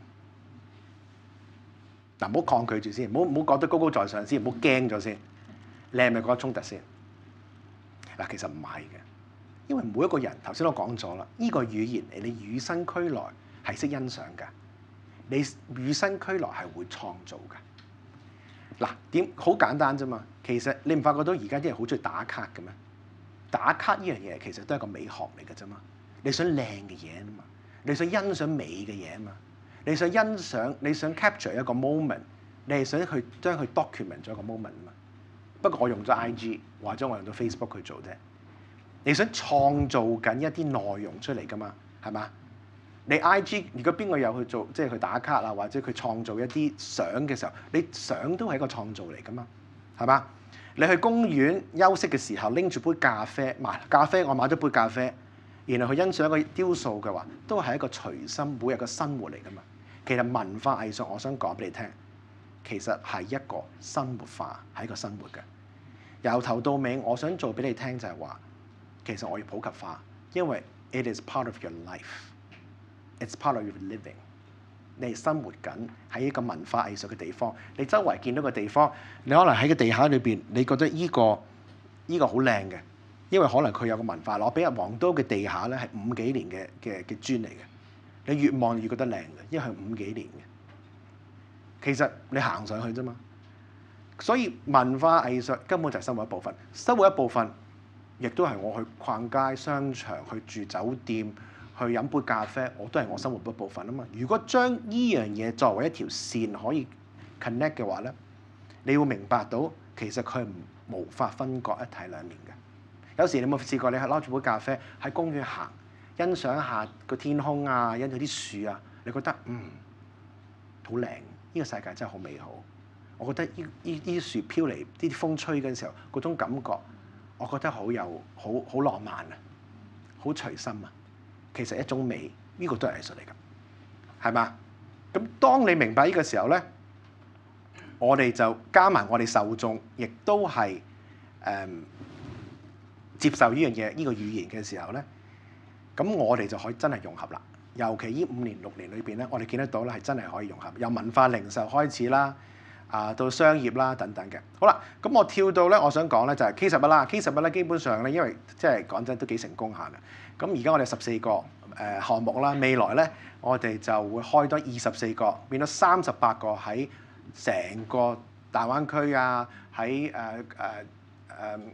嗱，唔好抗拒住先，唔好唔好覺得高高在上先，唔好驚咗先。你係咪覺得衝突先？嗱，其實唔係嘅，因為每一個人頭先都講咗啦，呢個語言你與生俱來係識欣賞嘅，你與生俱來係會創造嘅。嗱，點好簡單啫嘛？其實你唔發覺到而家啲人好中意打卡嘅咩？打卡呢樣嘢其實都係一個美學嚟嘅啫嘛。你想靚嘅嘢啊嘛，你想欣賞美嘅嘢啊嘛，你想欣賞你想 capture 一個 moment， 你係想去將佢 document 咗一個 moment 啊嘛。不過我用咗 I G 或者我用咗 Facebook 去做啫。你想創造緊一啲內容出嚟㗎嘛？係嘛？你 I G 如果邊個有去做，即係去打卡啊，或者佢創造一啲相嘅時候，你相都係一個創造嚟㗎嘛？係嘛？你去公園休息嘅時候拎住杯咖啡，買咖啡我買咗杯咖啡，然後去欣賞一個雕塑嘅話，都係一個隨心每日嘅生活嚟㗎嘛。其實文化藝術，我想講俾你聽。其實係一個生活化，係一個生活嘅。由頭到尾，我想做俾你聽就係話，其實我要普及化，因為 it is part of your life，it's part of your living。你係生活緊喺一個文化藝術嘅地方，你周圍見到個地方，你可能喺個地下裏邊，你覺得依個依個好靚嘅，因為可能佢有個文化。我比如黃都嘅地下咧係五幾年嘅嘅嘅磚嚟嘅，你越望越覺得靚嘅，因為係五幾年嘅。其實你行上去啫嘛，所以文化藝術根本就係生活一部分。生活一部分，亦都係我去逛街、商場、去住酒店、去飲杯咖啡，我都係我生活一部分啊嘛。如果將呢樣嘢作為一條線可以 connect 嘅話咧，你會明白到其實佢係無法分割一體兩面嘅。有時你有冇試過你係攞住杯咖啡喺公園行，欣賞一下個天空啊，欣賞啲樹啊，你覺得嗯好靚。呢個世界真係好美好，我覺得呢呢啲樹飄嚟，呢啲風吹嘅時候，嗰種感覺，我覺得好有好好浪漫啊，好隨心啊。其實一種美，呢個都係藝術嚟㗎，係嘛？咁當你明白呢個時候咧，我哋就加埋我哋受眾，亦都係誒、嗯、接受呢樣嘢，呢個語言嘅時候咧，咁我哋就可以真係融合啦。尤其呢五年六年裏邊咧，我哋見得到咧係真係可以融合，由文化零售開始啦，啊到商業啦等等嘅。好啦，咁我跳到咧，我想講咧就係 K 十一啦。K 十一咧基本上咧，因為即係講真都幾成功下嘅。咁而家我哋十四個誒、呃、項目啦，未來咧我哋就會開多二十四個，變咗三十八個喺成個大灣區啊，喺誒誒誒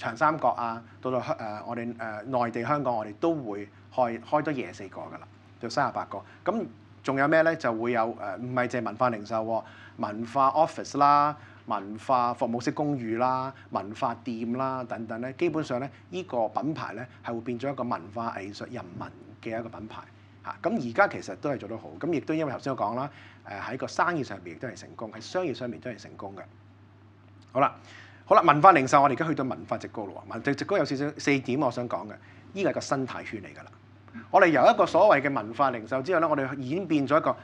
長三角啊，到到香誒我哋誒內地香港，我哋都會開開多廿四個㗎啦，到三十八個。咁仲有咩咧？就會有誒唔係淨係文化零售喎，文化 office 啦、文化服務式公寓啦、文化店啦等等咧，基本上咧呢個品牌咧係會變咗一個文化藝術人民嘅一個品牌嚇。咁而家其實都係做得好，咁亦都因為頭先我講啦，誒喺個生意上邊亦都係成功，喺商業上面都係成功嘅。好啦。好啦，文化零售我哋而家去到文化直沽咯喎，文化直沽有少少四點我想講嘅，呢個係個生態圈嚟㗎啦。我哋由一個所謂嘅文化零售之後咧，我哋演變咗一個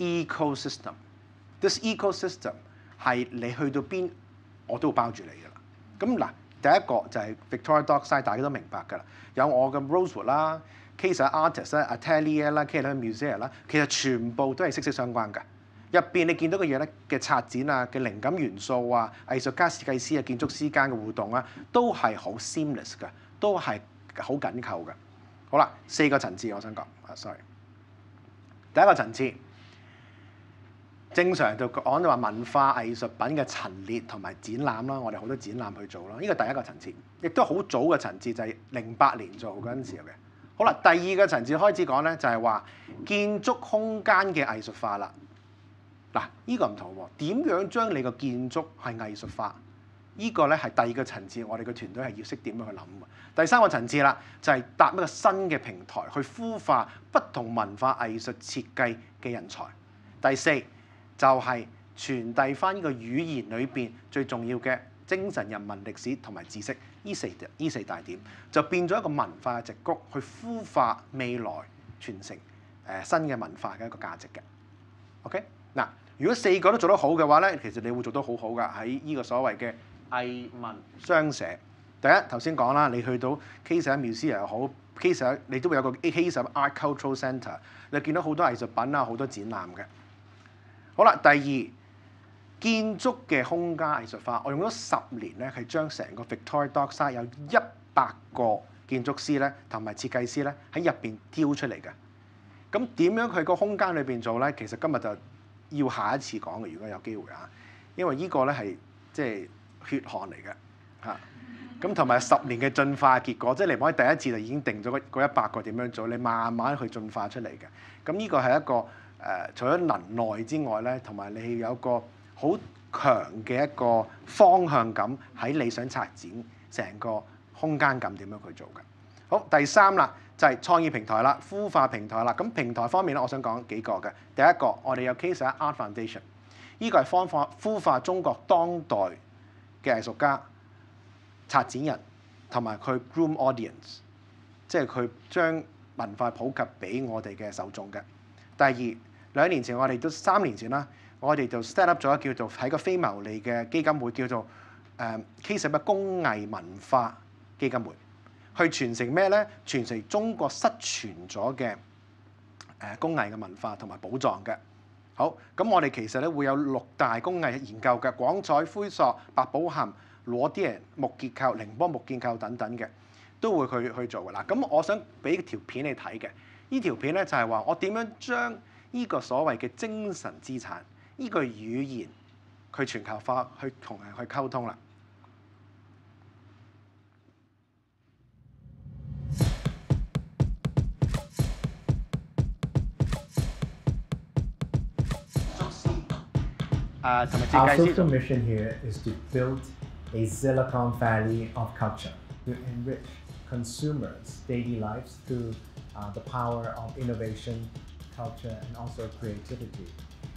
ecosystem。This ecosystem 係你去到邊我都會包住你㗎啦。咁嗱，第一個就係 Victoria Dockside， 大家都明白㗎啦。有我嘅 Rosewood 啦、Case Artist 啦、Atelier 啦、Case Museum 啦，其實全部都係息息相關㗎。入邊你見到嘅嘢咧嘅策展啊、嘅靈感元素啊、藝術家、設計師啊、建築師間嘅互動啊，都係好 seamless 嘅，都係好緊扣嘅。好啦，四個層次我想講啊 ，sorry。第一個層次，正常就講到話文化藝術品嘅陳列同埋展覽啦，我哋好多展覽去做啦，呢個第一個層次，亦都好早嘅層次就係零八年做嗰陣時嘅。好啦，第二個層次開始講咧，就係話建築空間嘅藝術化啦。嗱，呢個唔同喎，點樣將你個建築係藝術化？呢個咧係第二個層次，我哋個團隊係要識點樣去諗嘅。第三個層次啦，就係搭一個新嘅平台去孵化不同文化藝術設計嘅人才。第四就係傳遞翻呢個語言裏邊最重要嘅精神、人文、歷史同埋知識，呢四呢四大點就變咗一個文化嘅矽谷，去孵化未來傳承誒新嘅文化嘅一個價值嘅。OK， 嗱。如果四個都做得好嘅話咧，其實你會做得好好㗎，喺呢個所謂嘅藝文雙寫。第一頭先講啦，你去到 Case Museum 又好 ，Case 你都會有個 Case Art Cultural Centre， 你見到好多藝術品啊，好多展覽嘅。好啦，第二建築嘅空間藝術化，我用咗十年咧，係將成個 Victoria Dockside 有一百個建築師咧同埋設計師咧喺入邊雕出嚟嘅。咁點樣佢個空間裏邊做咧？其實今日就要下一次講嘅，如果有機會啊，因為呢個咧係即係血汗嚟嘅嚇，咁同埋十年嘅進化結果，即係你唔可以第一次就已經定咗嗰一百個點樣做，你慢慢去進化出嚟嘅。咁呢個係一個誒、呃，除咗能耐之外咧，同埋你有一個好強嘅一個方向感喺你想策展成個空間感點樣去做嘅。好，第三啦。就係創意平台啦、孵化平台啦。咁平台方面咧，我想講幾個嘅。第一個，我哋有 Case Art Foundation， 呢個係方法孵化中國當代嘅藝術家、策展人同埋佢 groom audience， 即係佢將文化普及俾我哋嘅受眾嘅。第二，兩年前我哋都三年前啦，我哋就 set up 咗叫做喺個非牟利嘅基金會，叫做誒 Case 嘅工藝文化基金會。去傳承咩咧？傳承中國失傳咗嘅誒工藝嘅文化同埋寶藏嘅。好，咁我哋其實咧會有六大工藝研究嘅，廣彩、灰塑、白寶岩、螺鈿、木結構、寧波木結構等等嘅，都會去去做嘅啦。咁我想俾條片你睇嘅，呢條片咧就係話我點樣將呢個所謂嘅精神資產，呢個語言去全球化，去同人去溝通啦。Uh, Our social mission here is to build a Silicon Valley of culture, to enrich consumers' daily lives through uh, the power of innovation, culture, and also creativity.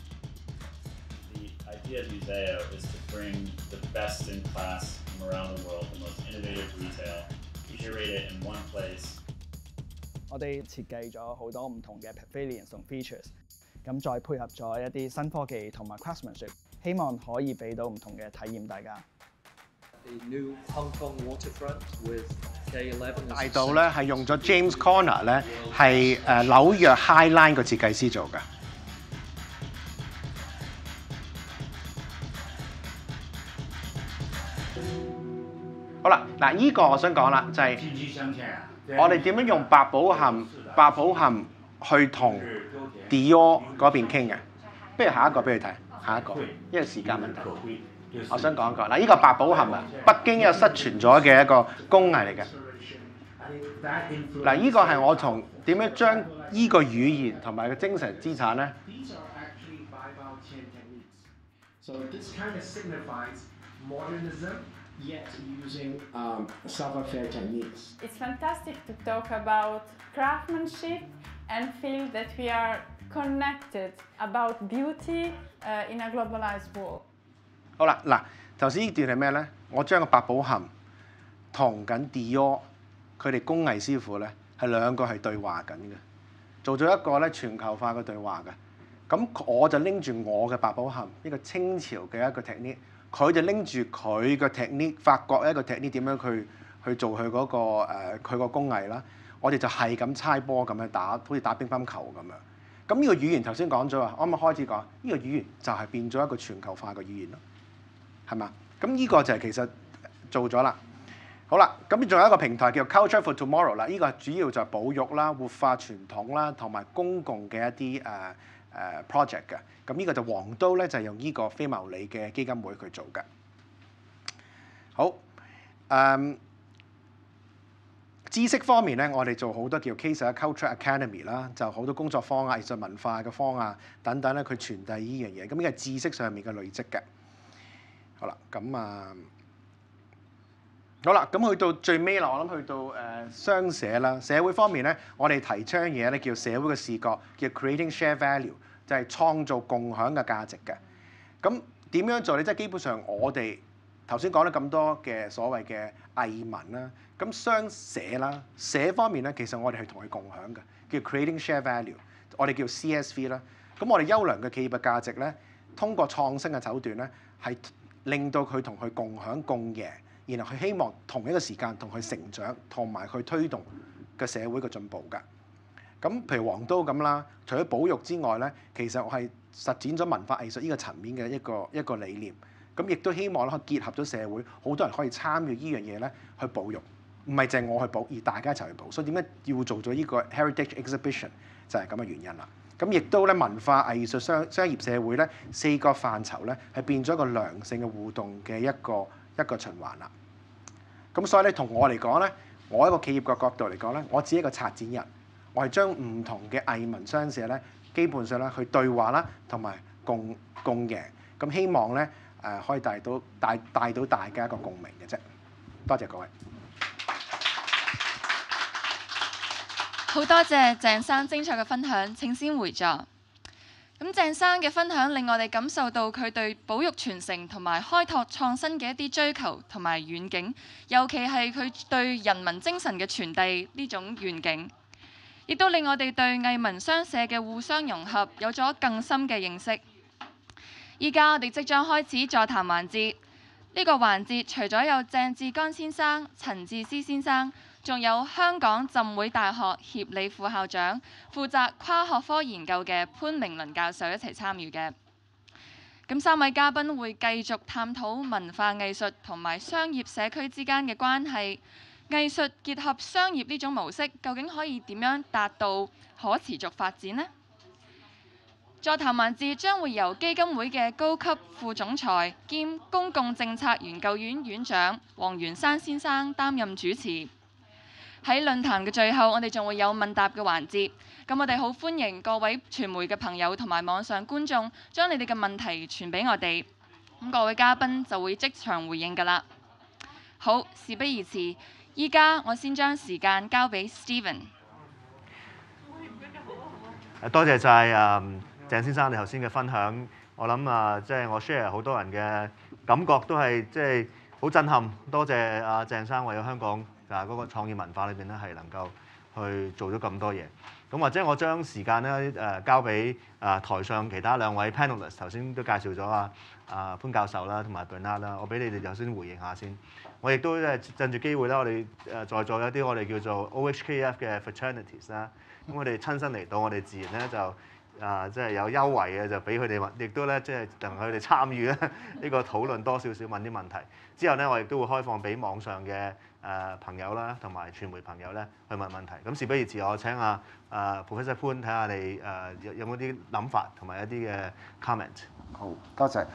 The idea of Museo is to bring the best in class from around the world, the most innovative retail, curate it in one place. 我哋設計咗好多唔同嘅 pavilions 同 features。咁再配合咗一啲新科技同埋 craftsmanship， 希望可以俾到唔同嘅體驗大家。 大道咧係用咗 James Corner 咧係誒紐約 High Line 個設計師做嘅。好啦，嗱呢個我想講啦，就係、是、我哋點樣用白寶岩白寶岩去同 Dior 嗰邊傾嘅。不如下一個俾佢睇，下一個，因為時間問題。 我想講一個嗱，呢個白寶盒啊，北京有失傳咗嘅一個工藝嚟嘅。嗱，呢個係我從點樣將呢個語言同埋個精神資產咧。 So this kind of signifies modernism, yet using um, savoir-faire techniques. It's fantastic to talk about craftsmanship and feel that we are connected about beauty uh, in a globalized world. 好啦，嗱，頭先呢段係咩咧？我將個白寶盒同緊 Dior 佢哋工藝師傅咧係兩個係對話緊嘅，做咗一個咧全球化嘅對話嘅。咁我就拎住我嘅白寶盒，呢個清朝嘅一個 technique， 佢就拎住佢嘅 technique， 法國一個 technique 點樣去去做佢嗰、嗰個誒佢個工藝啦。我哋就係咁猜波咁樣打，好似打乒乓球咁樣。咁呢個語言頭先講咗啊，啱啱開始講，呢、呢個語言就係變咗一個全球化嘅語言咯，係嘛？咁呢個就係其實做咗啦。好啦，咁仲有一個平台叫 Culture for Tomorrow 啦，呢個主要就係保育啦、活化傳統啦，同埋公共嘅一啲誒。呃誒、uh, project 嘅，咁呢個就黃都咧就係、用呢個非牟利嘅基金會去做嘅。好，誒、um, 知識方面咧，我哋做好多叫 Case Culture Academy 啦，就好多工作坊啊、藝術文化嘅坊啊等等咧，佢傳遞呢樣嘢。咁呢個係知識上面嘅累積嘅。好啦，咁啊，好啦，咁去到最尾啦，我諗去到誒、呃、商社啦，社會方面咧，我哋提倡嘢咧叫社會嘅視覺，叫 Creating Share Value。就係創造共享嘅價值嘅。咁點樣做咧？即係基本上我哋頭先講咗咁多嘅所謂嘅藝文啦，咁商社啦，社方面咧，其實我哋係同佢共享嘅，叫 Creating Share Value， 我哋叫 C S V 啦。咁我哋優良嘅企業嘅價值咧，通過創新嘅手段咧，係令到佢同佢共享共贏，然後佢希望同一個時間同佢成長，同埋去推動嘅社會嘅進步㗎。咁譬如黃都咁啦，除咗保育之外咧，其實我係實踐咗文化藝術呢個層面嘅一個一個理念。咁亦都希望咧，可以結合咗社會，好多人可以參與呢樣嘢咧去保育，唔係淨係我去保，而大家一齊去保。所以點解要做咗呢個 Heritage Exhibition 就係咁嘅原因啦。咁亦都咧文化藝術商商業社會咧四個範疇咧係變咗一個良性嘅互動嘅一個一個循環啦。咁所以咧，同我嚟講咧，我一個企業嘅角度嚟講咧，我只係一個策展人。我係將唔同嘅藝文商社咧，基本上咧去對話啦，同埋共共贏。咁希望咧誒、呃、可以帶到帶帶到大家一個共鳴嘅啫。多謝各位。 好多謝鄭生精彩嘅分享，請先回座。咁鄭生嘅分享令我哋感受到佢對保育傳承同埋開拓創新嘅一啲追求同埋遠景，尤其係佢對人民精神嘅傳遞呢種願景。亦都令我哋對藝文商社嘅互相融合有咗更深嘅認識。依家我哋即將開始座談環節，呢個環節除咗有鄭志剛先生、陳智思先生，仲有香港浸會大學協理副校長、負責跨學科研究嘅潘明倫教授一齊參與嘅。咁三位嘉賓會繼續探討文化藝術同埋商業社區之間嘅關係。藝術結合商業呢種模式，究竟可以點樣達到可持續發展呢？座談環節將會由基金會嘅高級副總裁兼公共政策研究院院長黃元山先生擔任主持。喺論壇嘅最後，我哋仲會有問答嘅環節。咁我哋好歡迎各位傳媒嘅朋友同埋網上觀眾將你哋嘅問題傳俾我哋。咁各位嘉賓就會即場回應㗎啦。好，事不宜遲。依家我先將時間交俾 Steven。 多謝晒誒鄭先生你頭先嘅分享。我諗啊，即係我 share 好多人嘅感覺都係即係好震撼。多謝阿鄭生為咗香港啊嗰個創意文化裏邊咧係能夠去做咗咁多嘢。咁或者我將時間咧誒交俾啊台上其他兩位 panelists， 頭先都介紹咗啊啊潘教授啦同埋 Bernard 啦，我俾你哋頭先回應下先。我亦都咧趁住機會咧，我哋誒在座有啲我哋叫做 O H K F 嘅 fraternities 啦，咁我哋親身嚟到，我哋自然咧就啊即係有優惠嘅，就俾佢哋問，亦都咧即係等佢哋參與咧呢個討論多少少問啲問題。之後咧，我亦都會開放俾網上嘅誒朋友啦，同埋傳媒朋友咧去問問題。咁事不宜遲，我請阿誒 Professor 潘睇下你誒有有冇啲諗法同埋一啲嘅 comment。 好，多謝。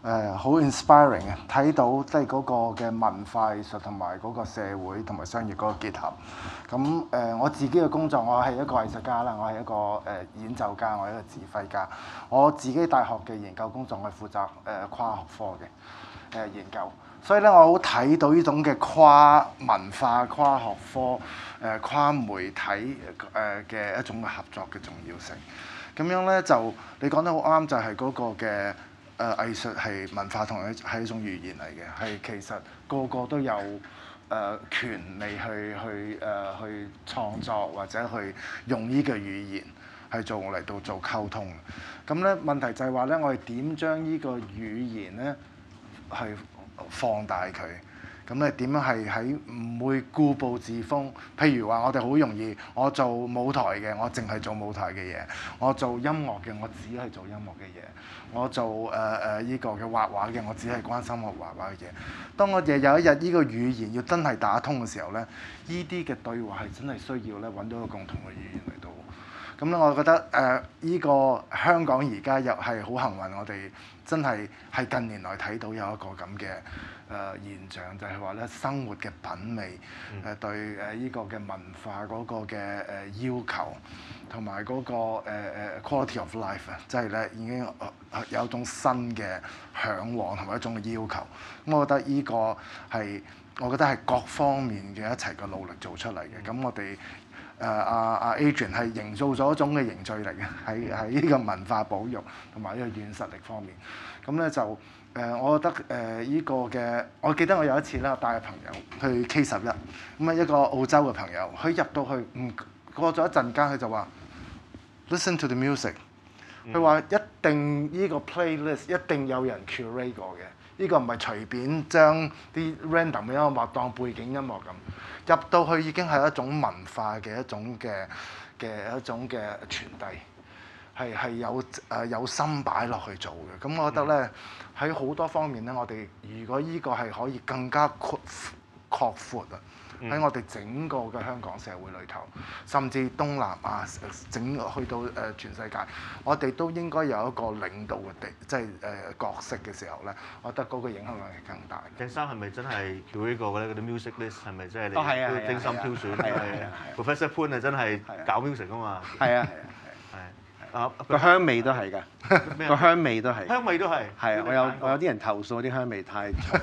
誒好 inspiring 嘅，睇到即係嗰個嘅文化藝術同埋嗰個社會同埋商業嗰個結合。咁誒、呃、我自己嘅工作，我係一個藝術家啦，我係一個誒、呃、演奏家，我係一個指揮家。我自己大學嘅研究工作，我係負責誒、呃、跨學科嘅誒、呃、研究。所以咧，我好睇到呢種嘅跨文化、跨學科、誒、呃、跨媒體誒嘅一種嘅合作嘅重要性。咁樣咧就你講得好啱，就係嗰個嘅誒、呃、藝術係文化同係係一種語言嚟嘅，係其實個個都有誒、呃、權利去去誒、呃、去創作或者去用呢個語言去做嚟到做溝通。咁咧問題就係話咧，我哋點將呢個語言咧係放大佢？咁咧點樣係喺唔會固步自封？譬如話，我哋好容易，我做舞台嘅，我淨係做舞台嘅嘢；我做音樂嘅，我只係做音樂嘅嘢；我做誒誒依個嘅畫畫嘅，我只係關心我畫畫嘅嘢。當我哋有一日呢個語言要真係打通嘅時候咧，呢啲嘅對話係真係需要咧揾到一個共同嘅語言嚟到。咁咧，我覺得誒依、呃這個香港而家又係好幸運，我哋真係係近年來睇到有一個咁嘅誒現象，就係話咧生活嘅品味誒、呃、對誒依個嘅文化嗰個嘅誒、呃、要求，同埋嗰個誒、呃、quality of life 啊，即係咧已經有一種新嘅嚮往同埋一種嘅要求。咁我覺得呢個係我覺得係各方面嘅一齊嘅努力做出嚟嘅。咁我哋誒阿阿 Adrian 係營造咗一種嘅凝聚力嘅，喺喺呢個文化保育同埋呢個軟實力方面。咁咧就誒、呃，我覺得誒依、呃這個嘅，我記得我有一次咧，我帶個朋友去 K 十一，咁啊一個澳洲嘅朋友，佢入到去唔過咗一陣間，佢就話 Listen to the music，佢話一定呢個 playlist 一定有人 curate 過嘅。呢個唔係隨便將啲 random 嘅音樂當背景音樂咁，入到去已經係一種文化嘅一種嘅嘅一種嘅傳遞，係係有誒、呃、有心擺落去做嘅。咁我覺得咧喺好多方面咧，我哋如果呢個係可以更加擴擴闊啊！喺我哋整個嘅香港社會裏頭，甚至東南亞整去到誒全世界，我哋都應該有一個領導嘅地，即係誒角色嘅時候咧，我覺得嗰個影響力係更大。 鄭生係咪真係叫呢個咧？嗰啲 music list 係咪真係你都精心挑選？ 係啊係啊 Professor 潘係真係搞 music 啊嘛。 係啊係啊係啊。個香味都係㗎，個香味都係。 香味都係。 係啊，我有我有啲人投訴啲香味太重。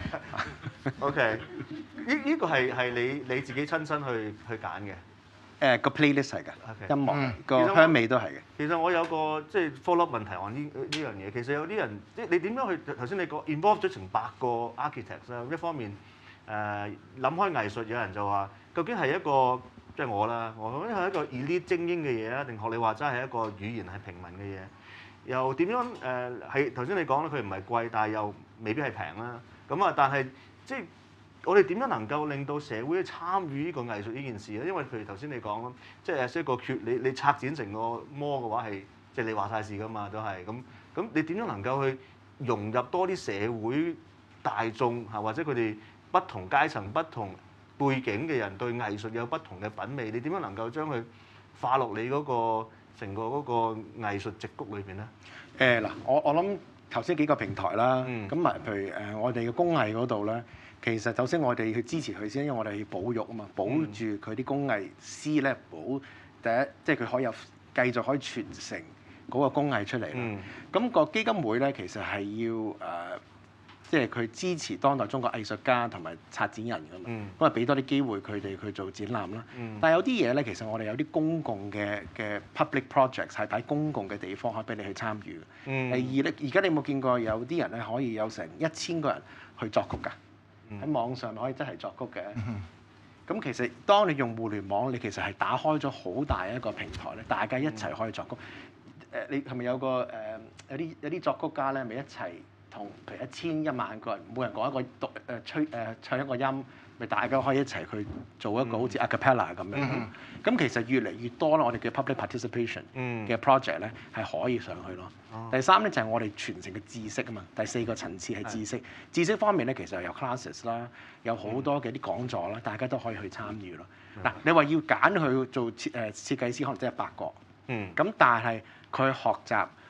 OK。呢呢個係係你你自己親身去去揀嘅。 誒個 playlist 係㗎， Okay. 音樂個香味都係嘅。 其實我有個即係 follow up 問題話呢呢樣嘢，其實有啲人即係你點樣去頭先你講 involve 咗成百個 architects 啦，一方面誒諗開藝術，有人就話究竟係一個即係我啦，我覺得係一個 elite 精英嘅嘢啊，定學你話齋係一個語言係平民嘅嘢，又點樣誒係頭先你講啦，佢唔係貴，但係又未必係平啦。咁啊，但係即係。我哋點樣能夠令到社會參與呢個藝術呢件事咧？因為譬如頭先你講咯，即係一個缺你你拆展成個魔嘅話係，即係你話晒事㗎嘛，都係咁咁。你點樣能夠去融入多啲社會大眾嚇，或者佢哋不同階層、不同背景嘅人對藝術有不同嘅品味？你點樣能夠將佢化落你嗰個成個嗰個藝術矽谷裏邊咧？ 誒嗱，我我諗頭先幾個平台啦，咁啊、嗯，譬如誒我哋嘅工藝嗰度咧。其實首先我哋去支持佢先，因為我哋要保育啊嘛，保住佢啲工藝師咧，保第一即係佢可以有繼續可以傳承嗰個工藝出嚟啦。咁、嗯、個基金會咧，其實係要誒，即係佢支持當代中國藝術家同埋策展人㗎嘛，咁啊俾多啲機會佢哋去做展覽啦。嗯、但係有啲嘢咧，其實我哋有啲公共嘅嘅 public projects 係喺公共嘅地方可以俾你去參與嘅。嗯、第二咧，而家你有冇見過有啲人咧可以有成一千個人去作曲㗎？喺、嗯、網上可以真係作曲嘅，咁、嗯、其實當你用互聯網，你其實係打開咗好大一個平台咧，大家一齊可以作曲。誒、嗯呃，你係咪有個誒、呃、有啲有啲作曲家咧，咪一齊同譬如一千一萬個人，每人講一個讀誒吹誒唱一個音，咪大家可以一齊去做一個好似 a cappella 咁樣。咁、嗯嗯、其實越嚟越多啦，我哋嘅 public participation 嘅 project 咧係可以上去咯。哦、第三咧就係、是、我哋傳承嘅知識啊嘛。第四個層次係知識。的知識方面咧，其實有 classes 啦，有好多嘅啲講座啦，大家都可以去參與咯。嗱、嗯，你話要揀去做設誒設計師，可能真係一百個。嗯。咁但係佢學習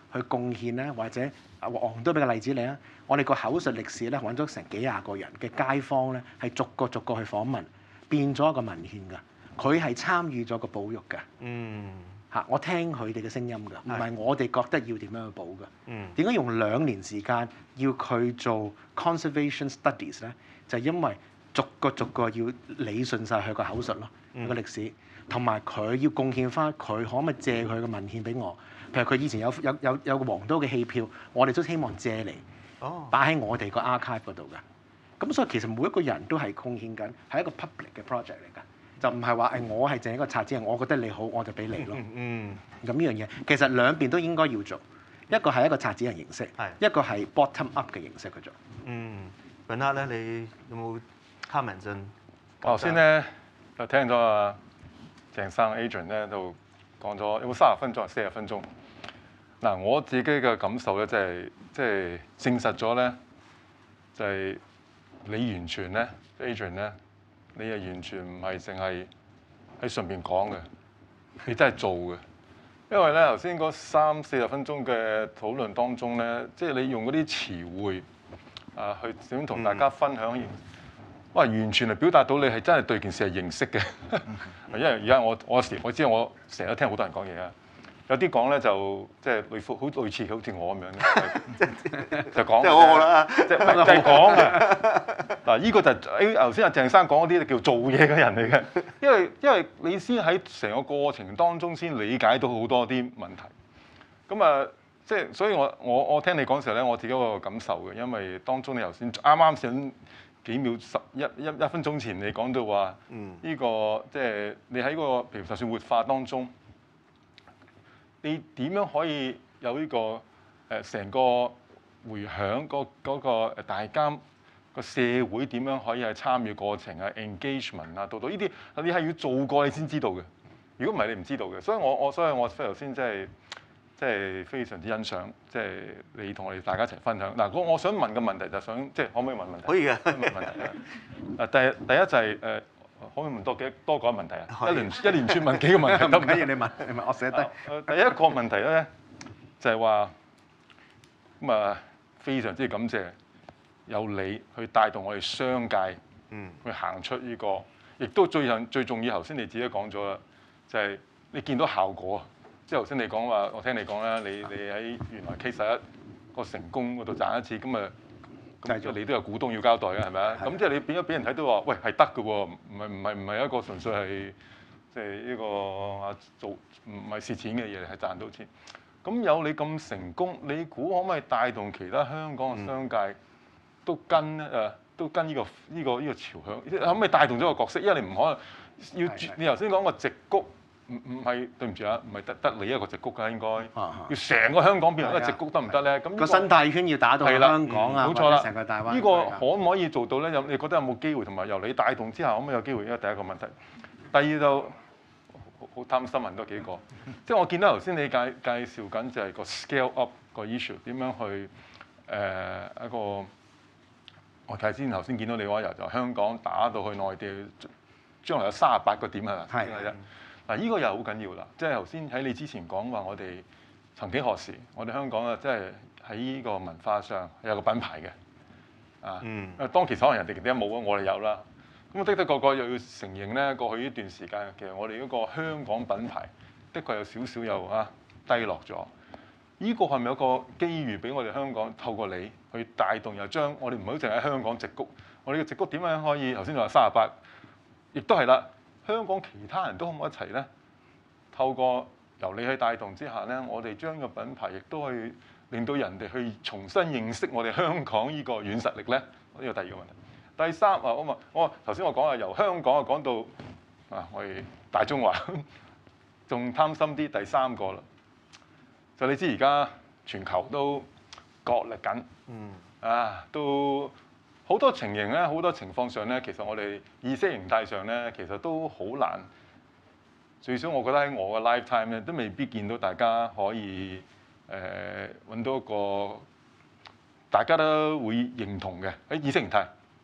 去貢獻咧，或者啊，我都俾個例子你啊。我哋個口述歷史咧揾咗成幾廿個人嘅街坊咧，係逐個逐個去訪問，變咗一個文獻㗎。佢係參與咗個保育㗎。 嗯。 嚇！我聽佢哋嘅聲音㗎，唔係我哋覺得要點樣去保㗎。 嗯。 點解用兩年時間要佢做 conservation studies 咧？就係因為逐個逐個要理順晒佢個口述咯，佢個歷史，同埋佢要貢獻翻，佢可唔可以借佢嘅文獻俾我？譬如佢以前有有有有個黃刀嘅戲票，我哋都希望借嚟擺喺我哋個 archive 嗰度㗎。咁所以其實每一個人都係貢獻緊，係一個 public 嘅 project 嚟㗎。就唔係話誒，我係淨係一個策展人，我覺得你好，我就俾你咯。 嗯。 咁呢樣嘢其實兩邊都應該要做，一個係一個策展人形式，一個係 bottom up 嘅形式去做。 嗯 Bernard 咧，你有冇 comment 先？ 頭先咧就聽咗阿鄭生 Adrian 咧就講咗有冇三十分鐘定四十分鐘？嗱，我自己嘅感受咧，即係即係證實咗咧，就係你完全咧 Adrian 咧。你係完全唔係淨係喺上邊講嘅，你真係做嘅。因為咧頭先嗰三四十分鐘嘅討論當中咧，即係你用嗰啲詞彙啊去點同大家分享，哇、嗯！完全係表達到你係真係對件事係認識嘅。因為而家我我時我知道我成日都聽好多人講嘢啊。有啲講咧就即係類似好類似好似我咁樣就講即係好好啦， 即係就係講嘅。嗱，依個就係頭先阿鄭生講嗰啲叫做嘢嘅人嚟嘅，因為因為你先喺成個過程當中先理解到好多啲問題。咁啊，即係所以我我我聽你講時候咧，我自己有個感受嘅，因為當中你頭先啱啱想幾秒十一一一分鐘前你講到話，嗯，呢個即係你喺個譬如就算活化當中。你點樣可以有呢個誒成個迴響？嗰嗰個誒大家個社會點樣可以係參與過程啊 engagement 啊，到到呢啲你係要做過你先知道嘅。如果唔係你唔知道嘅。所以我我所以我頭先即係即係非常之欣賞，即係你同我哋大家一齊分享。嗱，我我想問嘅問題就係想即係可唔可以問問題？ 可以嘅。 問問題啊！誒第第一就係誒。可唔可以問多幾多個問題啊？一連一連串問幾個問題得唔得？ 你問，你問，我寫低。 第一個問題咧就係話咁啊，非常之感謝有你去帶動我哋商界，嗯，去行出呢個，亦都最近最重要。頭先你自己講咗啦，就係你見到效果。即係頭先你講話，我聽你講啦，你你喺原來 K 十一個成功嗰度賺一次，咁啊。咁你都有股東要交代嘅係咪啊？咁即係你變咗俾人睇到話，喂係得嘅喎，唔係唔係唔係一個純粹係即係呢個啊做唔係蝕錢嘅嘢，係賺到錢。咁有你咁成功，你估可唔可以帶動其他香港嘅商界都跟咧？誒，都跟呢個呢個呢個潮向？可唔可以帶動咗個角色？因為你唔可能要你頭先講個矽谷。唔唔係對唔住啊，唔係得得你一個矽谷㗎應該，要成個香港變成一個矽谷得唔得咧？咁個生態圈要打到香港啊， 冇錯啦， 成個大灣區。 呢個可唔可以做到咧？有你覺得有冇機會？同埋由你帶動之下，可唔可以有機會？呢個第一個問題。第二就好好貪心問多幾個，即係我見到頭先你介介紹緊就係個 scale up 個 issue 點樣去誒、呃、一個，我睇先頭先見到你話由由香港打到去內地，將來有三十八個點係咪？係係。嗱，呢個又好緊要啦，即係頭先喺你之前講話，我哋曾幾何時，我哋香港啊，即係喺呢個文化上有個品牌嘅，啊，嗯，當其時可能人哋點解冇啊，我哋有啦。咁的的確確又要承認咧，過去呢段時間其實我哋嗰個香港品牌的確有少少又啊低落咗。呢個係咪有個機遇俾我哋香港透過你去帶動，又將我哋唔好淨係喺香港矽谷，我哋嘅矽谷點樣可以頭先你話三十八，亦都係啦。香港其他人都可唔可以一齊咧？透過由你去帶動之下咧，我哋將個品牌亦都可以令到人哋去重新認識我哋香港呢個軟實力咧。呢個第二個問題。第三啊，我問我頭先我講啊，由香港啊講到啊，我哋大中華，仲貪心啲第三個啦。就你知而家全球都角力緊，嗯啊都。好多情形咧，好多情況上咧，其實我哋意識形態上咧，其實都好難。最少我覺得喺我嘅 lifetime 咧，都未必見到大家可以誒揾、呃、到一個大家都會認同嘅喺意識形態。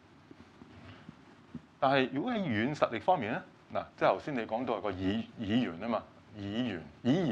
但係如果喺軟實力方面咧，嗱，即係頭先你講到係個議議員啊嘛，議員議員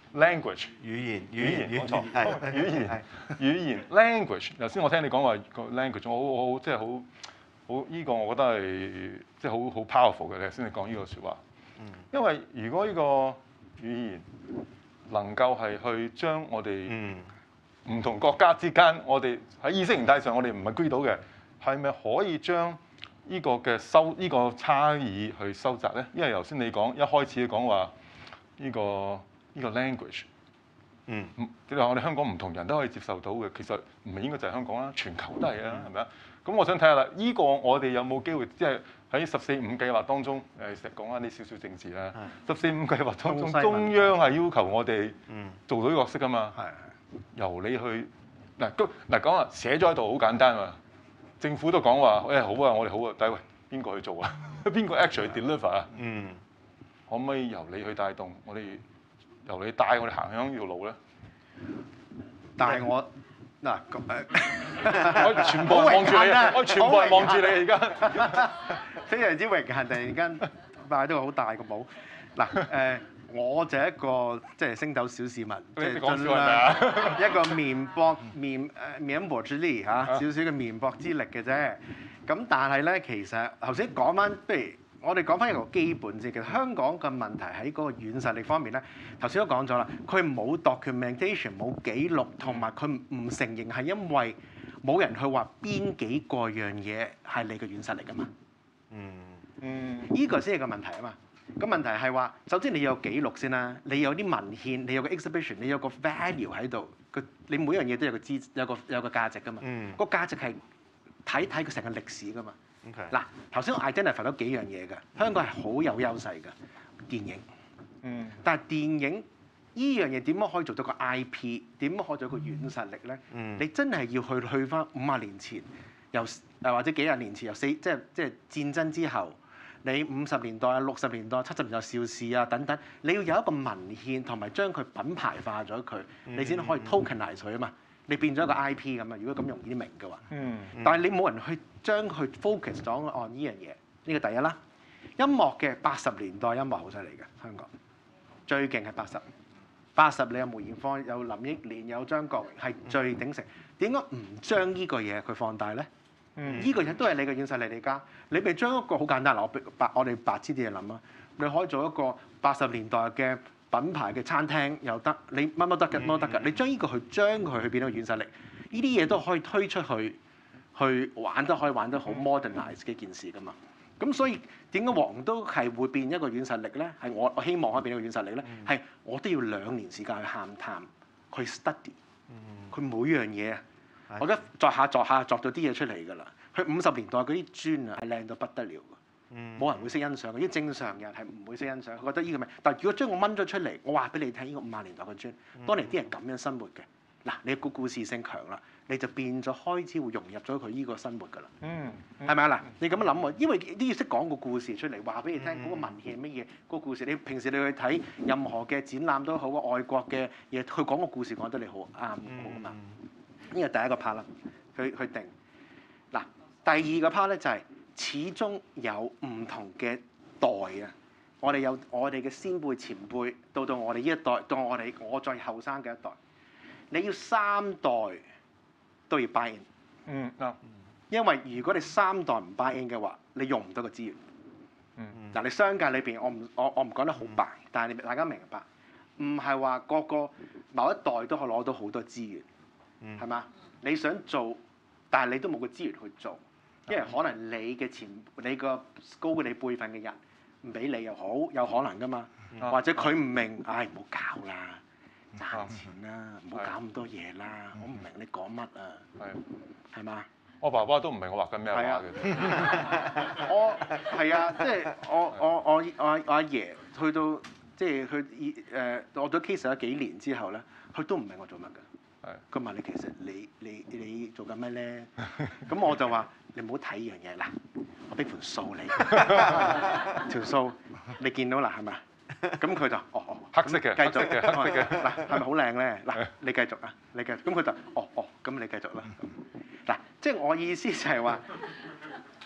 language 語言語言冇錯， 係語言語言 language。頭先我聽你講話個 language，我好好即係好好呢個，我覺得係即係好好 powerful 嘅。你頭先你講呢個説話，因為如果呢個語言能夠係去將我哋唔同國家之間，我哋喺意識形態上我哋唔係居到嘅，係咪可以將呢個嘅收呢個差異去收窄咧？因為頭先你講一開始講話呢個呢個 language， 嗯， 你話我哋香港唔同人都可以接受到嘅，其實唔係應該就係香港啦，全球都係啊，係咪啊？咁我想睇下啦，呢個我哋有冇機會即係喺十四五計劃當中誒，成日講翻啲少少政治啦。十四五計劃當中，中央係要求我哋做到呢個角色㗎嘛。係。由你去嗱，嗱講啊，寫咗喺度好簡單啊。政府都講話誒好啊，我哋好啊，但係喂邊個去做啊？邊個 actually deliver 啊？嗯。可唔可以由你去帶動我哋，由你帶我哋行向呢條路咧？ 但係我嗱誒， 我全部望住你，我全部係望住你而家， 非常之榮幸，突然間戴到個好大個帽。嗱誒，我就係一個即係星斗小市民，即係盡量一個綿薄綿誒綿薄之力嚇，少少嘅綿薄之力嘅啫。咁但係咧，其實頭先講翻，不如我哋講翻一個基本先。其實香港嘅問題喺嗰個軟實力方面咧，頭先都講咗啦，佢冇 documentation 冇記錄，同埋佢唔承認係因為冇人去話邊幾個樣嘢係你嘅軟實力㗎嘛。嗯嗯，依個先係個問題啊嘛。個問題係話，首先你有記錄先啦，你有啲文獻，你有個 exhibition， 你有個 value 喺度，佢你每樣嘢都有個資有個有個價值㗎嘛。嗯，個價值係睇睇佢成個歷史㗎嘛。嗱，頭先我 identify 咗幾樣嘢㗎，香港係好有優勢㗎，電影。嗯。但係電影依樣嘢點樣可以做到個 I P？ 點樣可以做到個軟實力咧？嗯。你真係要去去翻五十年前，由誒或者幾廿年前，由四即係即係戰爭之後。你五十年代啊、六十年代、七十年代邵氏啊等等，你要有一個文獻同埋將佢品牌化咗佢，你先可以 tokenize 佢啊嘛。你變咗一個 I P 咁啊，如果咁容易明嘅話。嗯。但係你冇人去將佢 focus 咗按呢樣嘢，呢個第一啦。音樂嘅八十年代音樂好犀利嘅，香港最勁係八十。八十你有梅艷芳、有林憶蓮、有張國榮係最鼎盛。點解唔將呢個嘢佢放大咧？嗯，依個嘢都係你嘅軟實力嚟㗎。你咪將一個好簡單嗱，我白我哋白痴啲嘢諗啊。你可以做一個八十年代嘅品牌嘅餐廳又得，你乜乜得嘅乜都得㗎。你將呢個去將佢去變到軟實力，呢啲嘢都可以推出去，去玩得可以玩得好 modernize 嘅一件事㗎嘛。咁所以點解黃都係會變一個軟實力咧？係我我希望可以變一個軟實力咧，係、嗯、我都要兩年時間去勘探，去 study，佢每樣嘢啊。我覺得作下作下作咗啲嘢出嚟㗎啦。佢五十年代嗰啲磚啊係靚到不得了㗎，冇、嗯、人會識欣賞嘅。因為正常人係唔會識欣賞，佢覺得呢個咩？但係如果將我掹咗出嚟，我話俾你聽，呢個五十年代嘅磚，當年啲人咁樣生活嘅。嗱，你個故事性強啦，你就變咗開始會融入咗佢呢個生活㗎啦。嗯，係咪啊？嗱，你咁樣諗喎，因為都要識講個故事出嚟，話俾你聽嗰、嗯、個文獻係乜嘢，個故事你平時你去睇任何嘅展覽都好啊，外國嘅嘢，佢講個故事講得你好啱好㗎嘛。呢個第一個 part 啦，去去定。嗱，第二個 part 咧就係、是、始終有唔同嘅代啊。我哋有我哋嘅先輩前輩，到到我哋呢一代，到我哋我最後生嘅一代，你要三代都要 buy in。嗯，啱。因為如果你三代唔 buy in 嘅話，你用唔到個資源。嗯嗯。嗱，你商界裏邊，我唔我我唔講得好白，但係你大家明白，唔係話個個某一代都可以攞到好多資源。係嘛？你想做，但係你都冇個資源去做，因為可能你嘅前你個高過你輩份嘅人唔俾你又好，有可能㗎嘛。嗯、或者佢唔明，唉唔好搞啦，賺錢啦，唔好搞咁多嘢啦，我唔明你講乜啊？係係嘛？ 我爸爸都唔明我畫緊咩畫嘅。 我係啊，即係我我我我我阿爺去到即係佢誒我咗 case 咗幾年之後咧，佢都唔明我做乜㗎。佢問你其實你你你做緊咩咧？咁我就話你唔好睇依樣嘢啦，我俾盤數你，條數你見到啦係咪？咁佢就哦哦， 黑色嘅， 繼續嘅，黑色嘅， 嗱係咪好靚咧？嗱你繼續啊，你繼續，咁佢就哦哦，咁你繼續啦。嗱即係我意思就係話，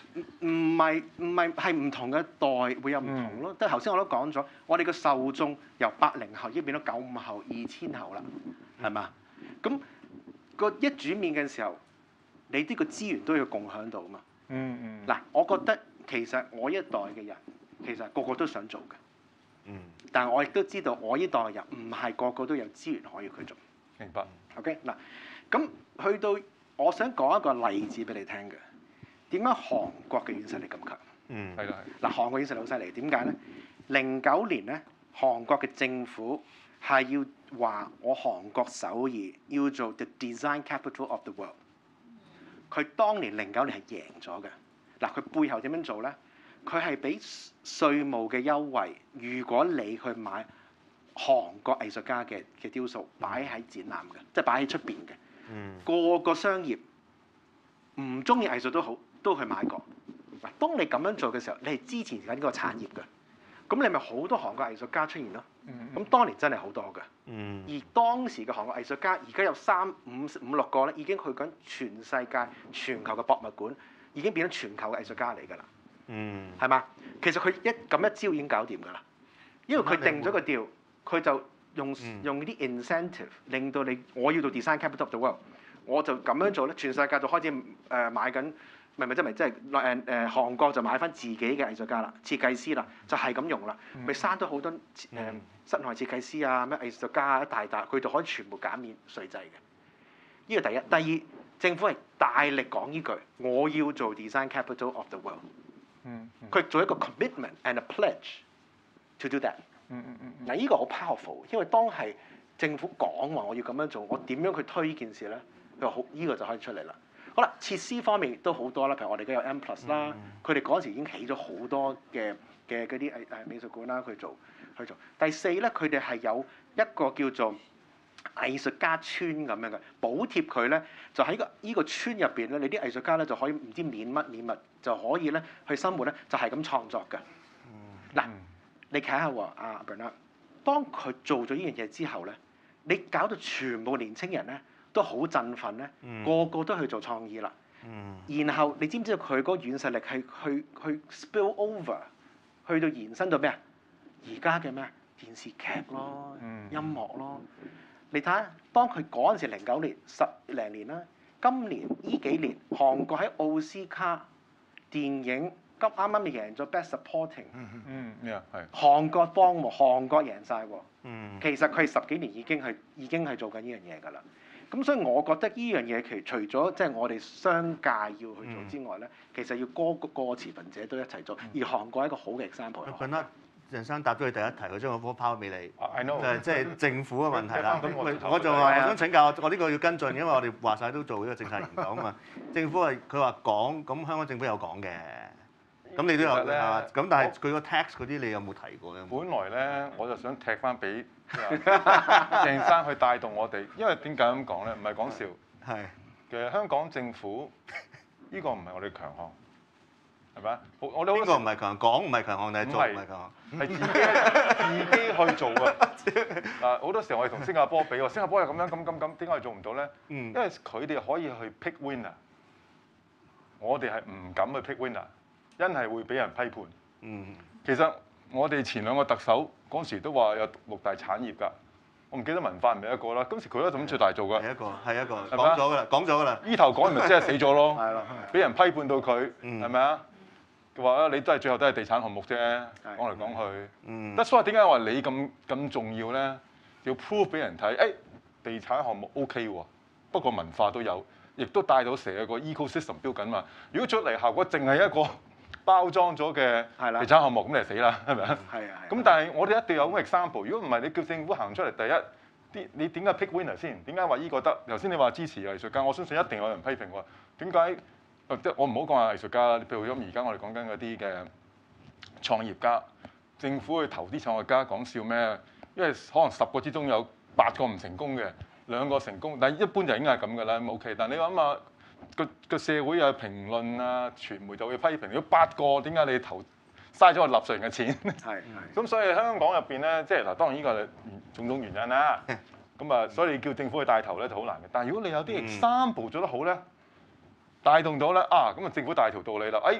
唔係唔係係唔同嘅代會有唔同咯。即係頭先我都講咗，我哋嘅受眾由八零後已經變到九五後、二千後啦，係嘛？咁個一煮麵嘅時候，你呢個資源都要共享到嘛。 嗯嗯。 嗱，我覺得其實我一代嘅人其實個個都想做嘅。 嗯。 但係我亦都知道，我呢代嘅人唔係個個都有資源可以去做。 明白。 OK 嗱，咁去到我想講一個例子俾你聽嘅。點解韓國嘅軟實力咁強？ 嗯， 係啦係。嗱，韓國軟實力好犀利，點解咧？零九年咧，韓國嘅政府係要話我韓國首爾要做 the design capital of the world。佢當年零九年係贏咗嘅。嗱，佢背後點樣做咧？佢係俾稅務嘅優惠，如果你去買韓國藝術家嘅嘅雕塑擺喺展覽嘅，即係擺喺出邊嘅， 嗯， 個個商業唔中意藝術都好，都去買過。嗱，當你咁樣做嘅時候，你係支持緊呢個產業嘅，咁你咪好多韓國藝術家出現咯。咁當年真係好多嘅。 嗯。 而當時嘅韓國藝術家，而家有三五五六個咧，已經去緊全世界、全球嘅博物館，已經變咗全球嘅藝術家嚟㗎啦。 嗯。 係嘛？其實佢一咁一招已經搞掂㗎啦，因為佢定咗個調，佢就用、嗯、用啲 incentive 令到你我要做 design capital of the world，我就咁樣做咧，全世界就開始誒、呃、買緊。唔係唔係，即係即係誒誒韓國就買翻自己嘅藝術家啦、設計師啦，就係咁用啦，咪生咗好多誒、呃、室內設計師啊、咩藝術家啊一大笪，佢就可以全部減免稅制嘅。呢個第一，第二，政府係大力講呢句，我要做 design capital of the world。 嗯。 佢做一個 commitment and a pledge to do that。 嗯嗯嗯。 嗱，呢個好 powerful，因為當係政府講話我要咁樣做，我點樣去推呢件事咧？佢話好，呢、這個就可以出嚟啦。好啦，設施方面都好多啦，譬如我哋而家有 M plus 啦，佢哋嗰陣時已經起咗好多嘅嘅嗰啲誒誒美術館啦，去做去做。第四咧，佢哋係有一個叫做藝術家村咁樣嘅，補貼佢咧就喺個依個村入邊咧，你啲藝術家咧就可以唔知免乜免物，就可以咧去生活咧，就係咁創作嘅。嗱、嗯，你睇下喎，阿 Bernard，當佢做咗呢樣嘢之後咧，你搞到全部年青人咧，都好振奮咧， 嗯、 個個都去做創意啦。 嗯、然後你知唔知道佢嗰個軟實力係去去 spill over，去到延伸到咩啊？而家嘅咩電視劇咯， 嗯、 音樂咯。你睇下，當佢嗰陣時零九年十零年啦，今年呢幾年韓國喺奧斯卡電影今啱啱贏咗 Best Supporting。 嗯嗯，咩啊？係。 韓國幫喎，韓國贏晒喎。 嗯、 其實佢係十幾年已經係已經係做緊呢樣嘢㗎啦。咁所以我覺得呢樣嘢其除咗即係我哋商界要去做之外咧，嗯、其實要多個持份者都一齊做。而韓國係一個好嘅 example。 覺得鄭生答咗佢第一題，佢將個波拋俾你，I know. 就係即係政府嘅問題啦。咁我就話我想請教，我呢個要跟進，因為我哋話晒都做呢個政策研究啊嘛。政府係佢話講，咁香港政府有講嘅。咁你都有係嘛？咁但係佢個 tax 嗰啲，你有冇提過咧？ 本來咧，我就想踢翻俾鄭生去帶動我哋，因為點解咁講咧？唔係講笑。 係。 其實香港政府呢個唔係我哋強項，係咪啊？我哋呢個唔係強，講唔係強項，定係做唔係強項？ 係自己自己去做㗎。嗱，好多時候我哋同新加坡比喎，新加坡係咁樣咁咁咁，點解做唔到咧？ 嗯。 因為佢哋可以去 pick winner，我哋係唔敢去 pick winner。因係會俾人批判。 嗯， 其實我哋前兩個特首嗰時都話有六大產業㗎，我唔記得文化係咪一個啦。嗰時佢都咁最大做㗎。 係一個，係一個。講咗㗎啦，講咗㗎啦。 依頭講完咪即係死咗咯。 係咯。 俾人批判到佢，係咪啊？佢話你都係最後都係地產項目啫，講嚟講去。 嗯。 得所以點解我話你咁咁重要咧？要 prove 俾人睇，誒、哎、地產項目 OK 喎，不過文化都有，亦都帶到成個 ecosystem 標緊嘛。如果出嚟效果淨係一個包裝咗嘅地產項目，咁你就死啦，係咪啊？ 係啊。 咁但係我哋一定要有咁嘅 example。如果唔係，你叫政府行出嚟，第一啲你點解 pick winner 先？點解話依個得？頭先你話支持藝術家，我相信一定有人批評喎。點解？即我唔好講話藝術家啦，譬如咁而家我哋講緊嗰啲嘅創業家，政府去投啲創業家講笑咩？因為可能十個之中有八個唔成功嘅，兩個成功，但係一般就應該係咁㗎啦，冇 OK。但係你諗下。個個社會有評論啊，傳媒就會批評。如果八個點解你投嘥咗個納稅人嘅錢？ 係係。 咁所以香港入邊咧，即係嗱，當然呢個係種種原因啦。咁啊，所以你叫政府去帶頭咧就好難嘅。但係如果你有啲三步做得好咧，帶動到咧啊，咁啊政府大條道理啦。誒、哎，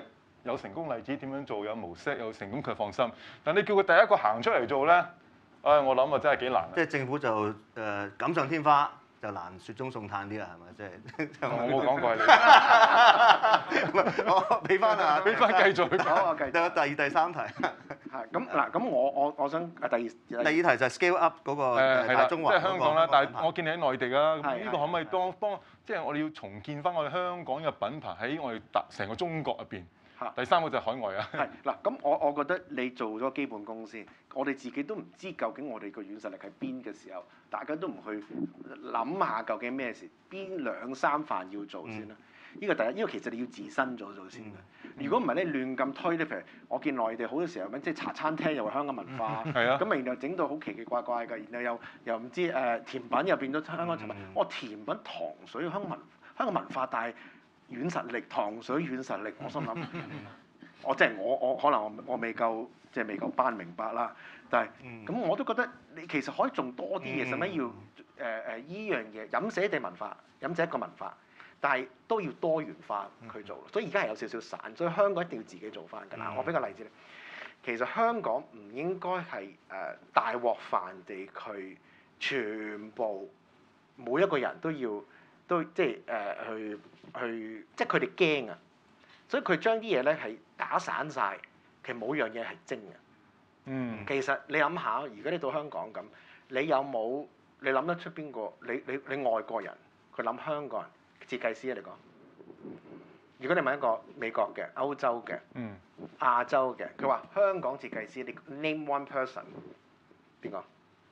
有成功例子點樣做，有模式，有成功佢放心。但你叫佢第一個行出嚟做咧，唉，我諗啊真係幾難。 即係政府就誒錦上添花，就難雪中送炭啲啦，係咪？即係我冇講過你。 我俾翻啊， 俾翻繼續講啊，繼續。 第二、第三題。 係咁嗱，咁我我我想啊第二第二題就係 scale up 嗰個誒係啦，即大中華係香港啦。但係我見你喺內地啦，咁係呢個可唔可以幫幫？即係我哋要重建翻我哋香港嘅品牌喺我哋大成個中國入邊。 嚇。 第三個就係海外啊。 係嗱，咁我我覺得你做咗基本功先，我哋自己都唔知究竟我哋個軟實力喺邊嘅時候，大家都唔去諗下究竟咩事，邊兩三範要做先啦。呢個第一，呢個其實你要自身做做先嘅。如果唔係咧，亂咁推咧，譬如我見內地好多時候咁，即係茶餐廳又係香港文化， 係啊， 咁然後整到好奇奇怪怪嘅，然後又又唔知誒甜品又變咗香港甜品，我甜品糖水香港文香港文化，但係軟實力糖水軟實力，我心諗，我即係我我可能我我未夠即係未夠班明白啦，但係咁我都覺得你其實可以仲多啲嘢，使乜要誒誒依樣嘢飲食一地文化，飲食一個文化。但係都要多元化去做，所以而家係有少少散，所以香港一定要自己做翻㗎啦。我俾個例子你，其實香港唔應該係誒、呃、大鑊飯地區，全部每一個人都要都即係誒、呃、去去，即係佢哋驚啊，所以佢將啲嘢咧係打散晒，其實冇樣嘢係精嘅。 嗯。 其實你諗下，如果你到香港咁，你有冇你諗得出邊個？你你你外國人，佢諗香港人。設計師啊，你講。如果你問一個美國嘅、歐洲嘅、 嗯、 亞洲嘅，佢話香港設計師，你 name one person， 邊個？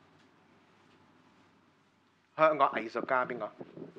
香港藝術家邊個？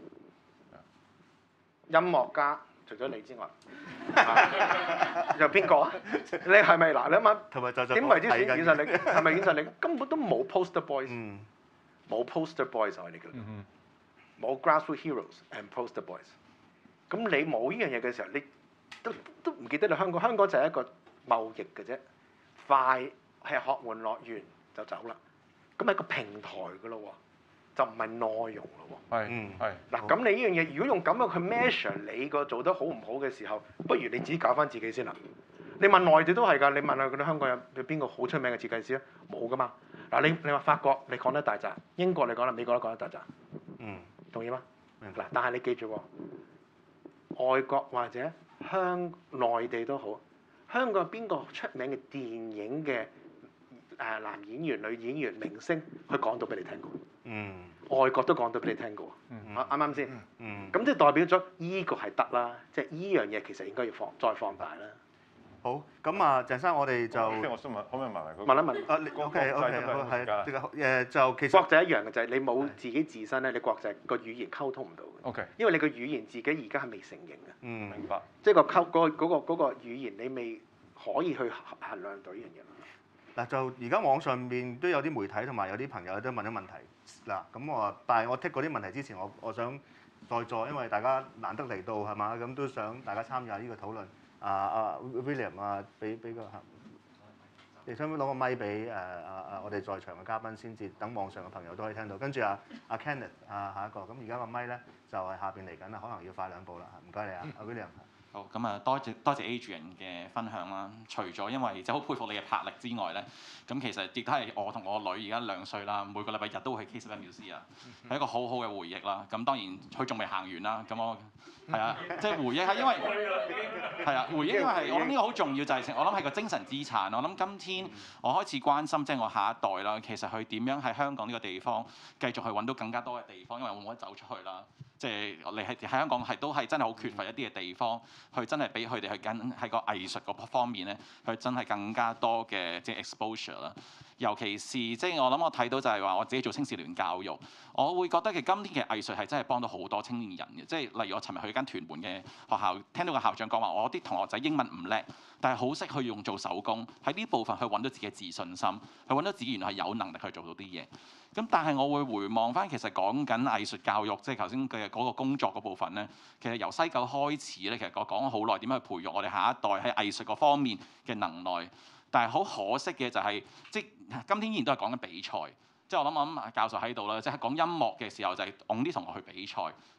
音樂家除咗你之外，有邊個啊？你係咪嗱？你諗下，點為之軟軟實力？係咪軟實力？根本都冇 poster boys，冇 poster boys 我哋叫。冇 grassroots heroes and poster boys， 咁你冇呢樣嘢嘅時候，你都都唔記得你香港，香港就係一個貿易嘅啫，快係學門樂園就走啦，咁係個平台㗎咯喎，就唔係內容咯喎。 係，嗯，係。 嗱，咁你呢樣嘢，如果用咁樣去 measure 你個做得好唔好嘅時候，不如你自己搞翻自己先啦。你問內地都係㗎，你問下佢哋香港有有邊個好出名嘅設計師啊？冇㗎嘛。嗱，你你話法國你講得大扎，英國你講啦，美國都講得大扎。嗯。同意嗎？嗱，但係你記住喎，外國或者香內地都好，香港邊個出名嘅電影嘅誒男演員、女演員、明星，佢講到俾你聽過。嗯。外國都講到俾你聽過。嗯。啱啱先？嗯。咁即係代表咗依個係得啦，即係依樣嘢其實應該要放再放大啦。 好，咁啊，鄭生，我哋就我想問，可唔可以問埋嗰個？ 問一問。 啊，OK OK，好，係，誒就其實國際一樣嘅就係你冇自己自身咧，你國際個語言溝通唔到嘅。 OK。因為你個語言自己而家係未成型嘅。 嗯，明白。 即係個溝嗰個嗰個嗰個語言，你未可以去衡量到呢樣嘢。 嗱，就而家網上面都有啲媒體同埋有啲朋友都問咗問題。嗱，咁我話，但係我剔嗰啲問題之前，我我想再座，因為大家難得嚟到係嘛，咁都想大家參與下呢個討論。啊啊 William 啊，俾俾個客，你想唔想攞個咪俾誒啊啊我哋在場嘅嘉賓先至，等網上嘅朋友都可以聽到。跟住啊啊 Kenneth 啊下一個，咁而家個咪咧就係下邊嚟緊啦，可能要快兩步啦。唔該你啊，阿 William。 好，咁啊多謝多謝 Adrian 嘅分享啦。除咗因為就好佩服你嘅魄力之外咧，咁其實亦都係我同我女而家兩歲啦，每個禮拜日都會去 K 十一 Museum 啊，係一個好好嘅回憶啦。咁當然佢仲未行完啦，咁我係啊，即係回憶係因為係啊，回憶因為係我諗呢個好重要就係我諗係個精神資產。我諗今天我開始關心即係我下一代啦，其實佢點樣喺香港呢個地方繼續去揾到更加多嘅地方，因為我冇得走出去啦。即係你喺喺香港係都係真係好缺乏一啲嘅地方，去真係俾佢哋去緊喺個藝術嗰方面咧，去真係更加多嘅即係 exposure 啦。尤其是即係我諗我睇到就係話我自己做青少年教育，我會覺得其實今天嘅藝術係真係幫到好多青年人嘅。即係例如我尋日去間屯門嘅學校，聽到個校長講話，我啲同學仔英文唔叻，但係好識去用做手工，喺呢部分去揾到自己嘅自信心，去揾到自己原來係有能力去做到啲嘢。咁但係我會回望翻，其實講緊藝術教育，即係頭先嘅嗰個工作嗰部分咧，其實由西九開始咧，其實我講咗好耐點樣去培育我哋下一代喺藝術嗰方面嘅能耐。但係好可惜嘅就係、是，即係今天依然都係講緊比賽。即係我諗諗教授喺度啦，即係講音樂嘅時候就係拱啲同學去比賽。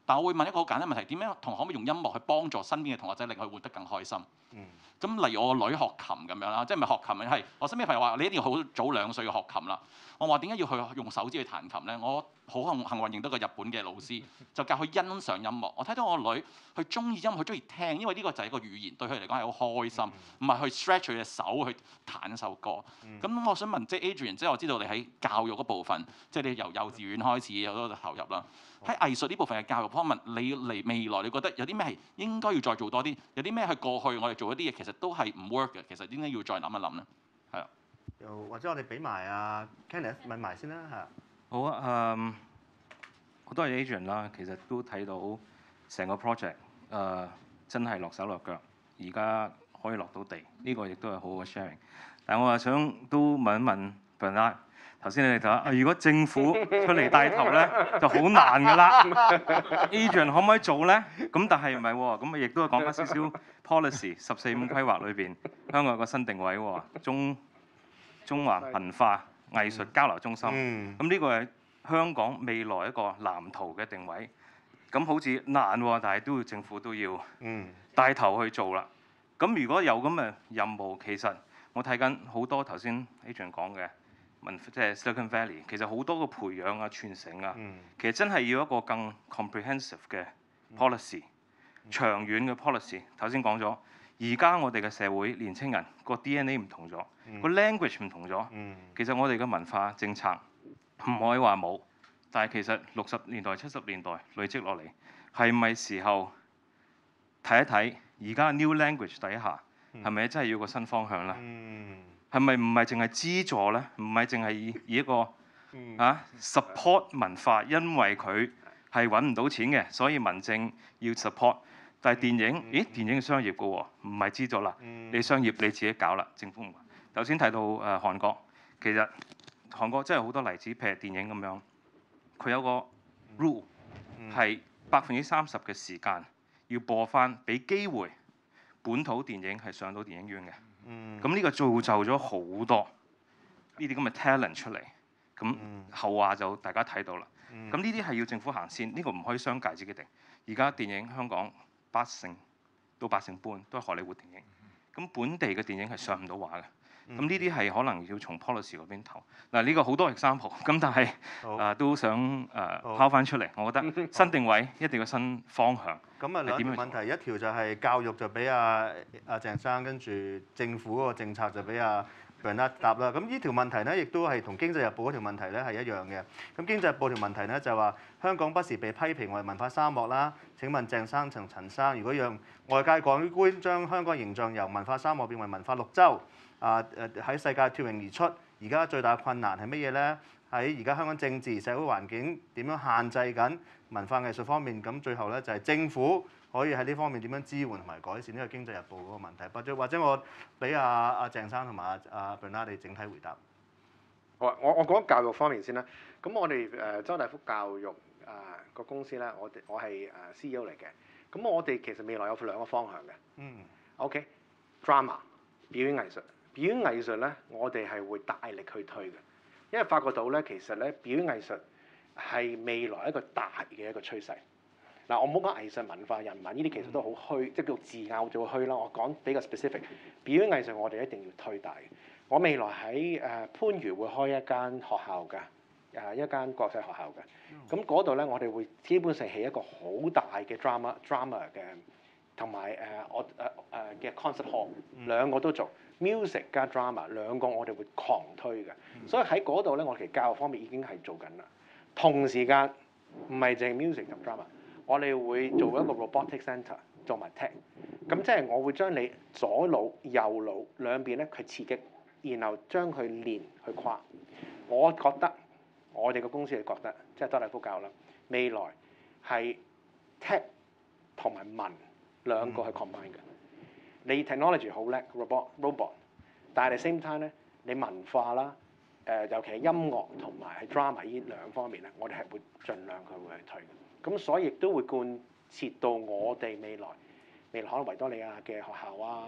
但我會問一個好簡單問題：點樣同可唔可以用音樂去幫助身邊嘅同學仔，令佢活得更開心？ 嗯。 咁例如我個女學琴咁樣啦，即係唔係學琴係我身邊朋友話你一定要好早兩歲嘅學琴啦。我話點解要去用手指去彈琴咧？我好幸幸運認到個日本嘅老師，就教佢欣賞音樂。我睇到我女佢中意音樂，佢中意聽，因為呢個就係一個語言，對佢嚟講係好開心，唔係去 stretch 佢隻手去彈一首歌。咁、嗯、我想問，即係 Adrian，即係我知道你喺教育嗰部分，即係你由幼稚園開始有好多投入啦。喺藝術呢部分嘅教育方面，你嚟未來你覺得有啲咩係應該要再做多啲？有啲咩係過去我哋做一啲嘢其實都係唔 work 嘅，其實應該要再諗一諗咧。係啊。 又或者我哋俾埋阿 Kenneth 問埋先啦嚇。 好啊，誒、um, 好多謝 Adrian 啦，其實都睇到成個 project 誒、uh, 真係落手落腳，而家可以落到地，呢、呢個亦都係好好嘅 sharing。但係我話想都問一問 Bernard， 頭先你哋講啊，如果政府出嚟帶頭咧，就好難㗎啦。Adrian 可唔可以做咧？咁但係唔係喎，咁啊亦都係講翻少少 policy 十四五規劃裏邊，香港有個新定位喎，中中華文化藝術交流中心，咁呢、嗯、個係香港未來一個藍圖嘅定位。咁好似難喎，但係都要政府都要帶頭去做啦。咁如果有咁嘅任務，其實我睇緊好多頭先 Adrian 講嘅文，即係 Silicon Valley， 其實好多個培養啊、傳承啊，嗯、其實真係要一個更 comprehensive 嘅 policy，、嗯、長遠嘅 policy。頭先講咗。而家我哋嘅社會年青人個 D N A 唔同咗，個、嗯、language 唔同咗。嗯、其實我哋嘅文化政策唔可以話冇，但係其實六十年代、七十年代累積落嚟，係咪時候睇一睇而家 new language 底下係咪真係要個新方向咧？係咪唔係淨係資助咧？唔係淨係以以一個、嗯、啊 support 文化，因為佢係揾唔到錢嘅，所以民政要 support。但係電影，咦？電影係商業嘅喎，唔係資助啦。你商業你自己搞啦，政府唔。頭先提到誒、呃、韓國，其實韓國真係好多例子，譬如電影咁樣，佢有個 rule 係百分之三十嘅時間要播翻，俾機會本土電影係上到電影院嘅。咁呢、嗯、個造就咗好多呢啲咁嘅 talent 出嚟。咁後話就大家睇到啦。咁呢啲係要政府行先，呢、呢個唔可以商界自己定。而家電影香港。八成到八成半都係荷里活電影，咁本地嘅電影係上唔到畫嘅，咁呢啲係可能要從 policy 嗰邊投。嗱呢個好多 example， 咁但係誒、呃、都想誒、呃、拋翻出嚟，我覺得新定位一定要新方向。 咁啊兩條問題，一條就係教育就俾阿阿鄭生，跟住政府嗰個政策就俾阿 Bernard 答啦。咁呢條問題咧，亦都係同經濟日報嗰條問題咧係一樣嘅。咁經濟日報條問題咧就話香港不時被批評為文化沙漠啦。請問鄭生同陳生，如果讓外界港官將香港形象由文化沙漠變為文化綠洲，啊誒喺世界脫穎而出，而家最大困難係乜嘢咧？喺而家香港政治社會環境點樣限制緊文化藝術方面？咁最後咧就係政府可以喺呢方面點樣支援同埋改善呢個經濟日報嗰個問題？或者或者我俾阿阿鄭生同埋阿阿 Bernard 你整體回答。 好啊，我我講教育方面先啦。咁我哋誒周大福教育。誒、呃、個公司咧，我哋我係誒 C E O 嚟嘅。咁我哋其實未來有兩個方向嘅。嗯。OK，drama、okay? 表演藝術。表演藝術咧，我哋係會大力去推嘅，因為發覺到咧，其實咧表演藝術係未來一個大嘅一個趨勢。嗱，我唔好講藝術文化人文呢啲，其實都好虛，即係叫字拗做虛啦。我講比較 specific， 表演藝術我哋一定要推大嘅。我未來喺誒、呃、番禺會開一間學校㗎。誒一間國際學校嘅，咁嗰度咧，我哋會基本上起一個好大嘅 drama drama 嘅，同埋誒我誒誒嘅 concert hall，兩個都做 music 加 drama 兩個我哋會狂推嘅，所以喺嗰度咧，我哋教育方面已經係做緊啦。同時間唔係淨係 music 同 drama， 我哋會做一個 robotic centre 做埋 tech，咁即係我會將你左腦右腦兩邊咧去刺激，然後將佢連去跨。我覺得。我哋個公司係覺得，即係周大福教啦，未來係 tech 同埋文兩個係 combine 嘅。你 technology 好叻 robot robot， 但係 at the same time 咧，你文化啦，誒、呃、尤其係音樂同埋係 drama 呢兩方面咧，我哋係會盡量佢會去推嘅。咁所以亦都會貫徹到我哋未來，未來可能維多利亞嘅學校啊，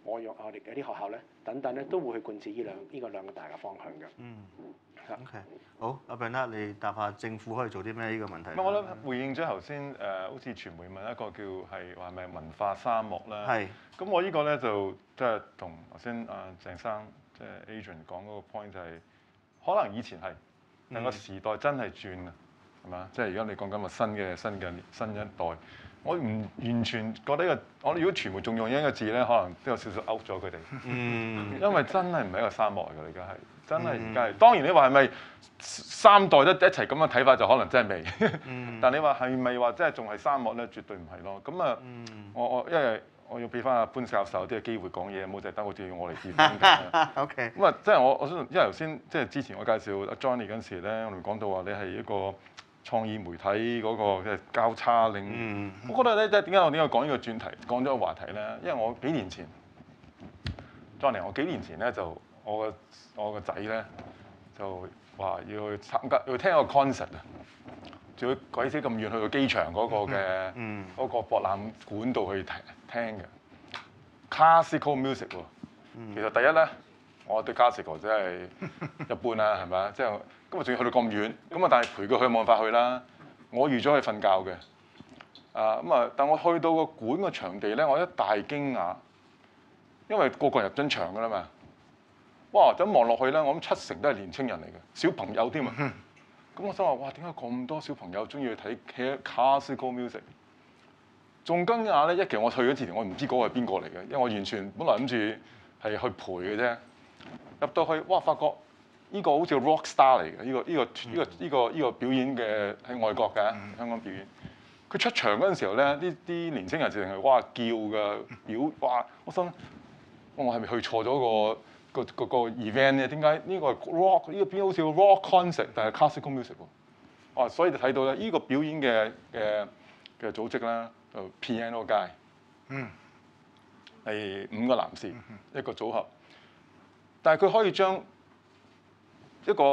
我用我哋嘅啲學校咧，等等咧都會去貫徹呢兩呢個兩個大嘅方向嘅。 嗯。OK，好，阿 Bernard，你答下政府可以做啲咩呢個問題？ 唔係，我諗回應咗頭先誒，好似傳媒問一個叫係話咪文化沙漠啦。 係。咁我呢個咧就即係同頭先阿鄭生即係 Adrian 講嗰個 point 就係、是，可能以前係，但個時代真係轉啊，係嘛？即係而家你講緊個新嘅新嘅新一代，我唔完全覺得呢、這個，我如果傳媒仲用呢個字咧，可能都有少少 out 咗佢哋。嗯。因為真係唔係一個沙漠嚟㗎，而家係。真係而家係，當然你話係咪三代都一齊咁嘅睇法就可能真係未。嗯、但你話係咪話真係仲係沙漠咧？絕對唔係咯。咁啊、嗯，我我因為我要俾翻阿潘教授啲嘅機會講嘢，冇就係等好似要我嚟接。OK。咁啊，即係我我想，因為頭先即係之前我介紹阿 Johnny 嗰陣時咧，我哋講到話你係一個創意媒體嗰個嘅交叉領。嗯、我覺得咧，即係點解我點解講呢個專題，講咗個話題咧？因為我幾年前 Johnny， 我幾年前咧就。我個我個仔咧就話要去參加，要聽一個 concert 啊，仲要鬼死咁遠去到機場嗰個嘅嗰、嗯、個博覽館度去聽聽嘅 classical music 喎。嗯、其實第一咧，我對 classical 真係一般啦，係咪啊？即係今日仲要去到咁遠，咁啊但係陪佢去冇辦法去啦。我預咗去瞓覺嘅，啊咁啊，但我去到個館個場地咧，我一大驚訝，因為個個入進場㗎啦嘛。哇！咁望落去咧，我諗七成都係年青人嚟嘅，小朋友添啊。咁我心話：哇！點解咁多小朋友中意去睇 classical music？ 仲更加咧，一其實我去咗之前，我唔知嗰個係邊個嚟嘅，因為我完全本來諗住係去陪嘅啫。入到去，哇！發覺呢個好似 rock star 嚟嘅，呢個呢個呢個呢個呢個表演嘅喺外國嘅香港表演。佢出場嗰陣時候咧，啲啲年青人直情係哇叫嘅表，哇！我心我係咪去錯咗個？個個個 event 咧，點解呢個 rock 呢個邊好似個 rock concert，但係 classical music 喎？哦，所以就睇到咧，呢個表演嘅嘅嘅組織啦，就 Piano Guy， 嗯，係五個男士一個組合，但係佢可以將一個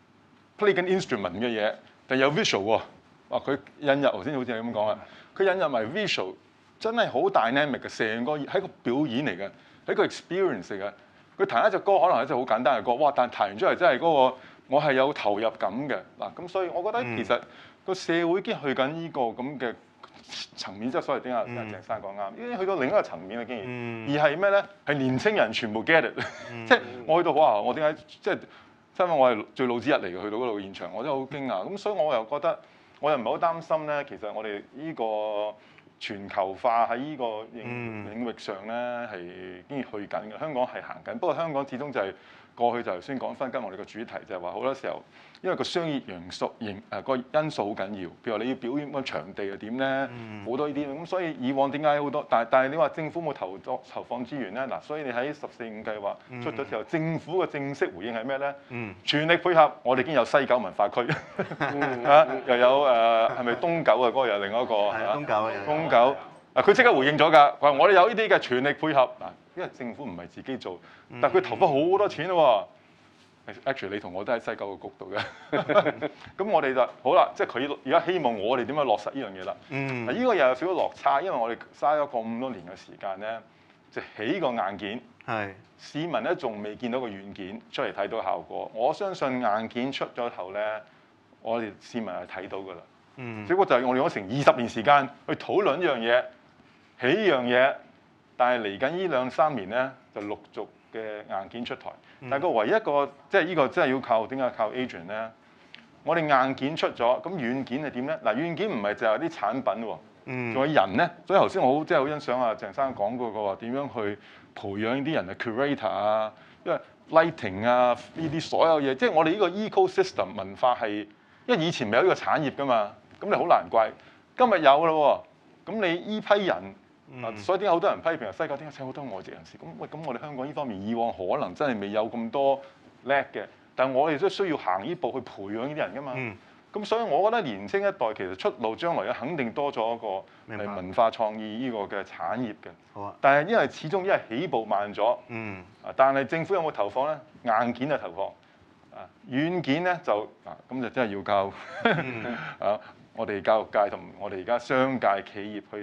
play 緊 instrument 嘅嘢，但有 visual 喎，哇！佢引入頭先好似係咁講啊，佢引入埋 visual， 真係好 dynamic 嘅，成個係一個表演嚟嘅，係一個 experience 嚟嘅。佢彈一隻歌可能係一隻好簡單嘅歌，哇！但係彈完出嚟真係嗰個我係有投入感嘅嗱，咁所以我覺得其實個社會已經去緊呢個咁嘅層面，即係所謂點解鄭生講啱，已經去到另一個層面嘅經驗，嗯、而係咩咧？係年青人全部 get it，嗯、即係我去到哇！我點解即係因為我係最老之一嚟嘅，去到嗰度現場我真係好驚訝，咁所以我又覺得我又唔係好擔心咧。其實我哋呢個全球化喺呢個領領域上咧係已經去緊嘅，香港係行緊。不過香港始終就係過去就頭先講翻跟我哋個主題就係話好多時候，因為個商業元素、營誒個因素好緊要。譬如話你要表演個場地係點咧，好、嗯、多呢啲咁。所以以往點解好多？但係但係你話政府冇投作投放資源咧嗱，所以你喺十四五計劃出咗之後，嗯、政府嘅正式回應係咩咧？嗯、全力配合，我哋已經有西九文化區嚇，又有誒係咪東九啊？嗰、嗰個又另一個係啊，東九啊，東九啊，佢即刻回應咗㗎，佢話我哋有呢啲嘅全力配合嗱，因為政府唔係自己做，但係佢投翻好多錢咯喎。Actually，你同我都喺西九個局度嘅，咁我哋就好啦，即係佢而家希望我哋點樣落實呢樣嘢啦。嗯，嗱，呢個又有少少落差，因為我哋嘥咗咁多年嘅時間咧，就起個硬件，係市民咧仲未見到個軟件出嚟睇到效果。我相信硬件出咗頭咧，我哋市民係睇到㗎啦。嗯，只不過就係我哋用咗成二十年時間去討論一樣嘢，起呢樣嘢，但係嚟緊呢兩三年咧就陸續嘅硬件出台。嗯、但係個唯一一個即係呢個真係要靠點解靠 Adrian 咧？我哋硬件出咗，咁軟件係點咧？嗱，軟件唔係就係啲產品喎，嗯，仲有人咧。所以頭先我好即係好欣賞啊鄭生講嗰個話點樣去培養啲人嘅 curator 啊，因為 lighting 啊呢啲所有嘢，即係我哋呢個 ecosystem 文化係，因為以前未有呢個產業㗎嘛。咁你好難怪，今日有咯喎，咁你依批人，嗯、所以點解好多人批評西九點解請好多外籍人士？咁喂，咁我哋香港呢方面以往可能真係未有咁多叻嘅，但係我哋都需要行呢步去培養呢啲人㗎嘛。咁、嗯、所以我覺得年青一代其實出路將來肯定多咗一個係文化創意呢個嘅產業嘅。好啊。但係因為始終因為起步慢咗，嗯，但係政府有冇投放咧？硬件就投放，啊，軟件咧就啊，咁就真係要靠啊。我哋教育界同我哋而家商界企業去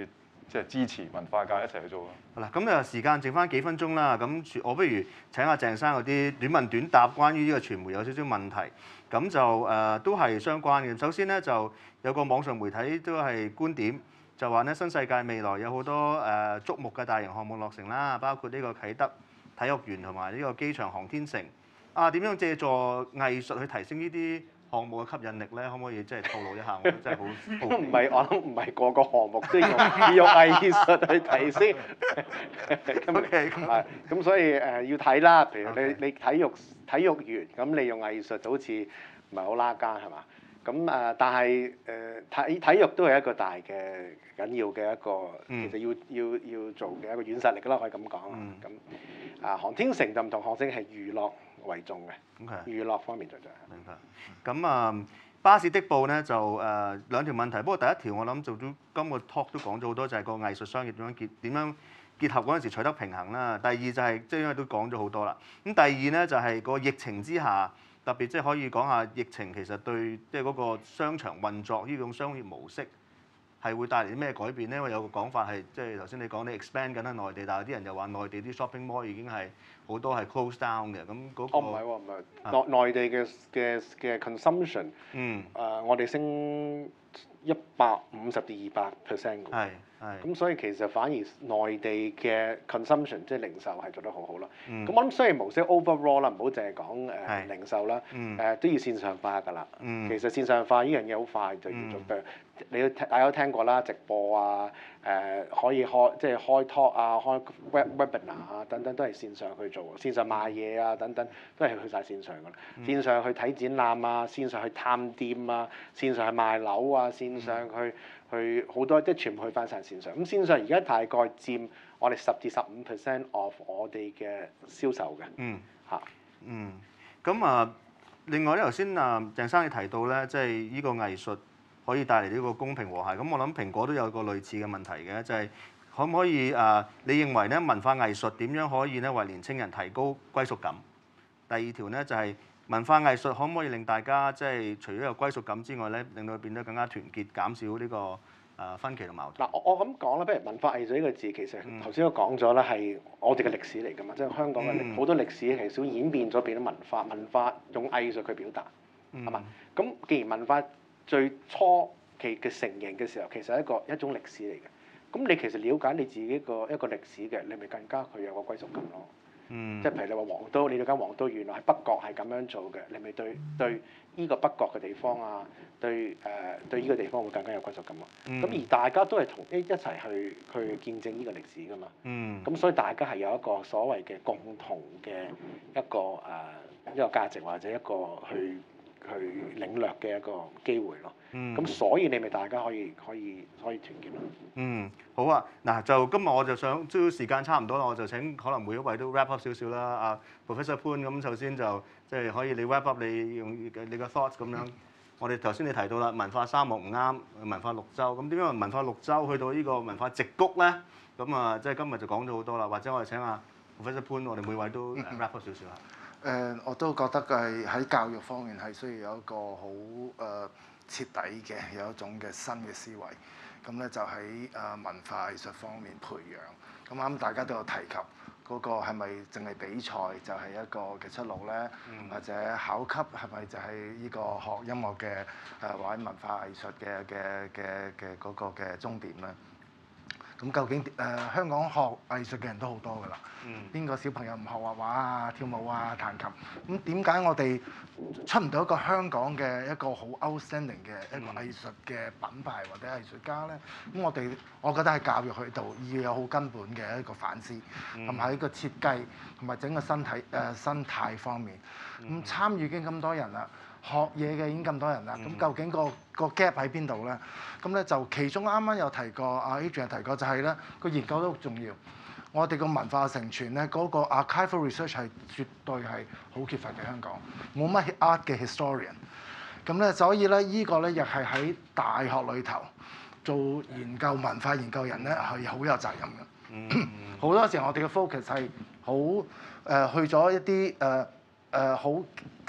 即係支持文化界一齊去做咯。 好啦，咁啊時間剩翻幾分鐘啦，咁我不如請阿鄭生嗰啲短問短答，關於呢個傳媒有少少問題，咁就誒、呃、都係相關嘅。首先咧就有個網上媒體都係觀點，就話咧新世界未來有好多誒矚目嘅大型項目落成啦，包括呢個啟德體育園同埋呢個機場航天城。啊，點樣借助藝術去提升呢啲項目嘅吸引力咧？可唔可以即係透露一下？我真係好好奇。 唔係，我諗唔係個個項目都要用用藝術去提升。咁係咁，所以誒要睇啦。譬如你你體育體育園，咁你用藝術就好似唔係好拉更係嘛？咁誒，但係誒體體育都係一個大嘅緊要嘅一個，其實要要要做嘅一個軟實力啦，可以咁講啦。咁啊，航天城就唔同，航天係娛樂為重嘅， Okay. 娛樂方面就就係。 明白。咁啊，巴士的報咧就誒、呃、兩條問題，不過第一條我諗做咗今個 talk 都講咗好多，就係、是、個藝術商業點樣結點樣結合嗰陣時取得平衡啦。第二就係即係因為都講咗好多啦。咁第二咧就係、是、個疫情之下，特別即係可以講下疫情其實對即係嗰個商場運作呢種商業模式係會帶嚟啲咩改變咧？因為有個講法係即係頭先你講你 expand 緊喺內地，但係有啲人又話內地啲 shopping mall 已經係好多係 close down 嘅，咁嗰、那個哦唔係喎，唔係內內地嘅嘅嘅 consumption， 嗯， 誒、呃、我哋升一百五十至二百 percent 㗎， 係係， 咁所以其實反而內地嘅 consumption 即係零售係做得好好啦。咁、 嗯、 我諗商業模式 overall 啦，唔好淨係講誒係零售啦，誒、 嗯呃、都要線上化㗎啦。 嗯其實線上化呢樣嘢好快就要做嘅。 嗯你都大家都聽過啦，直播啊，誒、呃、可以開即係開 talk 啊，開 web webinar 啊等等都係線上去做，線上賣嘢啊等等都係去晒線上㗎啦。 嗯線上去睇展覽啊，線上去探店啊，線上去賣樓啊，線上去去好多即係全部去翻晒線上。咁線上而家大概佔我哋十至十五 percent of 我哋嘅銷售嘅。 嗯。 嚇。 嗯。咁啊，另外咧頭先啊鄭生你提到咧，即係呢個藝術可以帶嚟呢個公平和諧。咁我諗蘋果都有個類似嘅問題嘅，就係、是、可唔可以啊？你認為咧文化藝術點樣可以咧為年青人提高歸屬感？第二條咧就係、是、文化藝術可唔可以令大家即係、就是、除咗有歸屬感之外咧，令到佢變得更加團結，減少呢、這個啊分歧同矛盾？ 嗱，我我咁講啦，不如文化藝術呢個字其實頭先都講咗啦，係我哋嘅歷史嚟㗎嘛，即係香港嘅歷好多歷史其實都演變咗變咗文化，文化用藝術去表達，係嘛？咁既然文化最初期嘅成形嘅時候，其實係一個一種歷史嚟嘅。咁你其實了解你自己個一個歷史嘅，你咪更加佢有個歸屬感咯。 嗯、 即係譬如你話皇都，你了解皇都原來係北角係咁樣做嘅，你咪對對依個北角嘅地方啊，對誒、呃、對依個地方會更加有歸屬感咯。咁、 嗯、 而大家都係同一一齊去去見證依個歷史㗎嘛。 嗯。 咁所以大家係有一個所謂嘅共同嘅一個誒、呃、一個價值或者一個去去領略嘅一個機會咯。咁、 嗯、 所以你咪大家可以可以可以團結咯。 嗯，好啊。嗱，就今日我就想，都時間差唔多啦，我就請可能每一位都 wrap up 少少啦。啊 Professor 潘，咁首先就即係、就是、可以你 wrap up 你用你嘅 thoughts 咁樣。我哋頭先你提到啦，文化沙漠唔啱，文化綠洲。咁點樣文化綠洲去到呢個文化矽谷咧？咁啊，即係今日就講咗好多啦。或者我哋請阿 Professor 潘，我哋每位都 wrap up 少少啊。 誒、呃，我都覺得係喺教育方面係需要有一個好誒、呃、徹底嘅有一種嘅新嘅思維。咁咧就喺誒文化藝術方面培養。咁啱大家都有提及嗰、那個係咪淨係比賽就係一個嘅出路咧？嗯、或者考級係咪就係呢個學音樂嘅誒、呃、或者文化藝術嘅嘅嘅嘅嗰個嘅終點咧？咁究竟誒、呃、香港學藝術嘅人都好多㗎啦，邊、嗯、個小朋友唔學畫畫啊、跳舞啊、彈琴？咁點解我哋出唔到一個香港嘅一個好 outstanding 嘅一個藝術嘅品牌或者藝術家咧？咁我哋我覺得喺教育去度要有好根本嘅一個反思，同埋喺個設計同埋整個身體誒、呃、生態方面。咁、嗯、參與已經咁多人啦。學嘢嘅已經咁多人啦，咁、嗯、究竟個個 gap 喺邊度咧？咁咧就其中啱啱有提過，阿 Adrian 提過就係咧個研究都好重要。我哋個文化承傳咧，嗰、那個 archival research 係絕對係好缺乏嘅香港，冇乜 art 嘅 historian。咁咧所以咧依、這個咧亦係喺大學裏頭做研究文化研究人咧係好有責任嘅。好、嗯、多時候我哋嘅 focus 係好誒去咗一啲誒誒好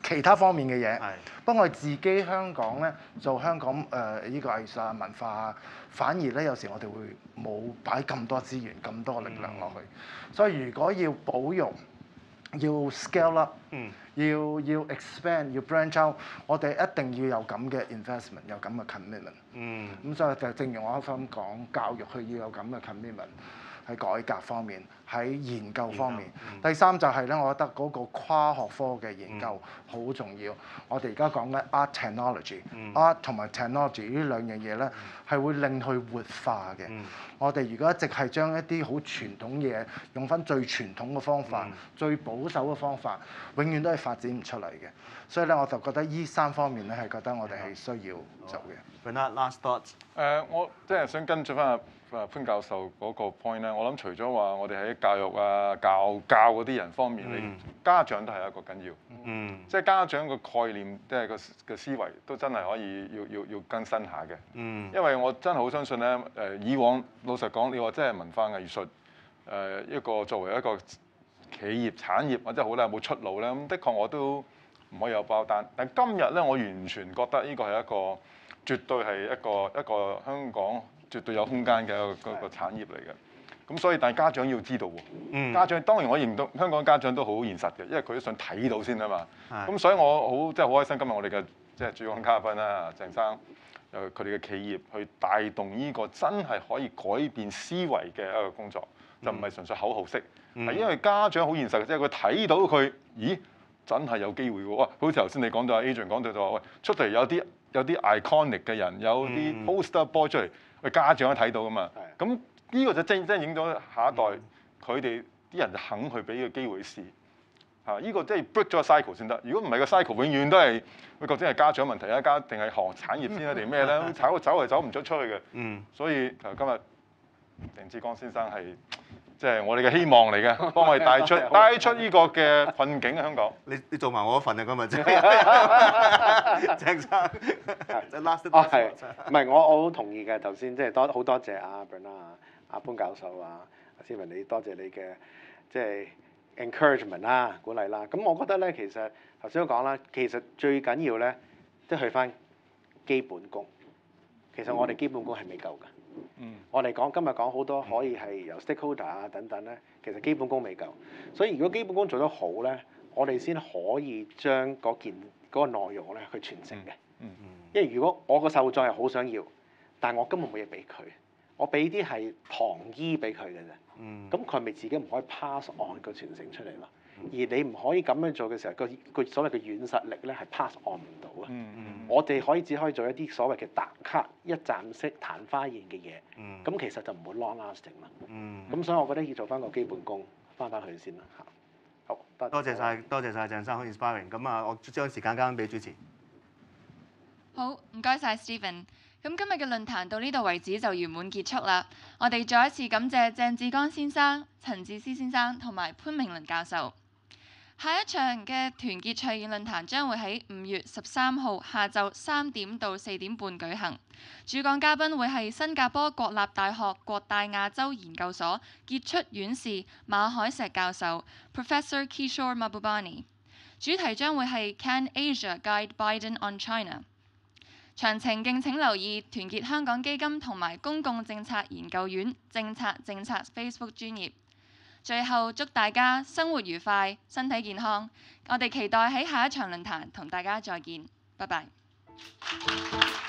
其他方面嘅嘢。不過我哋自己香港咧做香港誒呢、呃呢個藝術啊文化啊，反而咧有時我哋會冇擺咁多資源、咁多力量落去。嗯、所以如果要保育，要 scale up，、嗯、要要 expand， 要 branch out， 我哋一定要有咁嘅 investment， 有咁嘅 commitment。嗯。咁所以就正如我啱啱講，教育佢要有咁嘅 commitment。喺改革方面，喺研究方面，嗯、第三就係咧，我覺得嗰個跨學科嘅研究好重要。嗯、我哋而家講緊 art technology，art 同埋 technology 呢兩樣嘢咧，係會令佢活化嘅。嗯、我哋如果一直係將一啲好傳統嘢用翻最傳統嘅方法、嗯、最保守嘅方法，永遠都係發展唔出嚟嘅。所以咧，我就覺得依三方面咧係覺得我哋係需要做嘅。 Bernard last thoughts。誒， 我即係想跟進翻阿潘教授嗰個 point 咧，我諗除咗話我哋喺教育啊、教教嗰啲人方面，你、嗯、家長都係一個緊要。嗯。即係家長個概念，即係個個思維都真係可以要要要更新下嘅。嗯。因為我真係好相信咧，誒以往老實講，你話即係文化藝術誒一個作為一個企業產業或者好咧有冇出路咧？咁的確我都唔可以有包單。但今日咧，我完全覺得呢個係一個絕對係一個一個香港絕對有空間嘅一個嗰個產業嚟嘅。咁所以但係家長要知道喎。嗯。家長當然我認同香港家長都好現實嘅，因為佢都想睇到先啊嘛。係。咁所以我好即係好開心，今日我哋嘅即係主講嘉賓啦，鄭生誒佢哋嘅企業去帶動呢個真係可以改變思維嘅一個工作，就唔係純粹口號式。嗯。係因為家長好現實嘅，即係佢睇到佢，咦？真係有機會喎！哇，好似頭先你講到阿 Adrian 講到就話，喂，出嚟有啲有啲 iconic 嘅人，有啲 poster boy 出嚟，喂家長都睇到噶嘛。咁呢、嗯、個就真真影咗下一代，佢哋啲人就肯去俾個機會試。嚇、啊，呢、這個即係 break 咗個 cycle 先得。如果唔係個 cycle，永遠都係喂究竟係家長問題啊，家定係行產業先啊，定咩咧？炒走係走唔出出去嘅。嗯。所以誒，今日鄭志剛先生係。即係我哋嘅希望嚟嘅，幫我哋帶出帶出呢個嘅困境啊！香港， 你你做埋我嗰份啊！今日鄭生，即係 last。 哦，係，唔係我我好同意嘅。頭先即係多好多謝阿 Bernard 啊、阿潘教授啊、阿 Stephen 你多謝你嘅即係 encouragement 啦、鼓勵啦。咁我覺得咧，其實頭先都講啦，其實最緊要咧，即係去翻基本功。其實我哋基本功係未夠㗎。嗯，我哋講今日講好多可以係由 stakeholder 啊等等咧，其實基本功未夠，所以如果基本功做得好咧，我哋先可以將嗰件嗰個內容咧去傳承嘅。嗯嗯。因為如果我個受眾係好想要，但係我根本冇嘢俾佢，我俾啲係糖衣俾佢嘅啫。嗯。咁佢咪自己唔可以 pass on 個傳承出嚟咯？而你唔可以咁樣做嘅時候，個個所謂嘅軟實力咧係 pass on 唔到啊！嗯嗯、我哋可以只可以做一啲所謂嘅打卡、一站式曇花現嘅嘢，咁、嗯、其實就唔會 long lasting 啦。咁、嗯、所以我覺得要做翻個基本功，翻返去先啦嚇。好，多謝多謝晒，多謝晒鄭生好 inspiring。咁啊，我將時間交翻俾主持。 好，唔該晒 Stephen。咁今日嘅論壇到呢度為止就圓滿結束啦。我哋再一次感謝鄭志剛先生、陳智思先生同埋潘明倫教授。下一場嘅團結卓演論壇將會喺五月十三號下晝三點到四點半舉行。主講嘉賓會係新加坡國立大學國大亞洲研究所傑出院士馬海石教授 Professor Kishore Mahbubani。主題將會係 Can Asia Guide Biden on China？ 詳情敬請留意團結香港基金同埋公共政策研究院政策政策 Facebook 專頁。最後祝大家生活愉快、身體健康。我哋期待喺下一場論壇同大家再見。拜拜。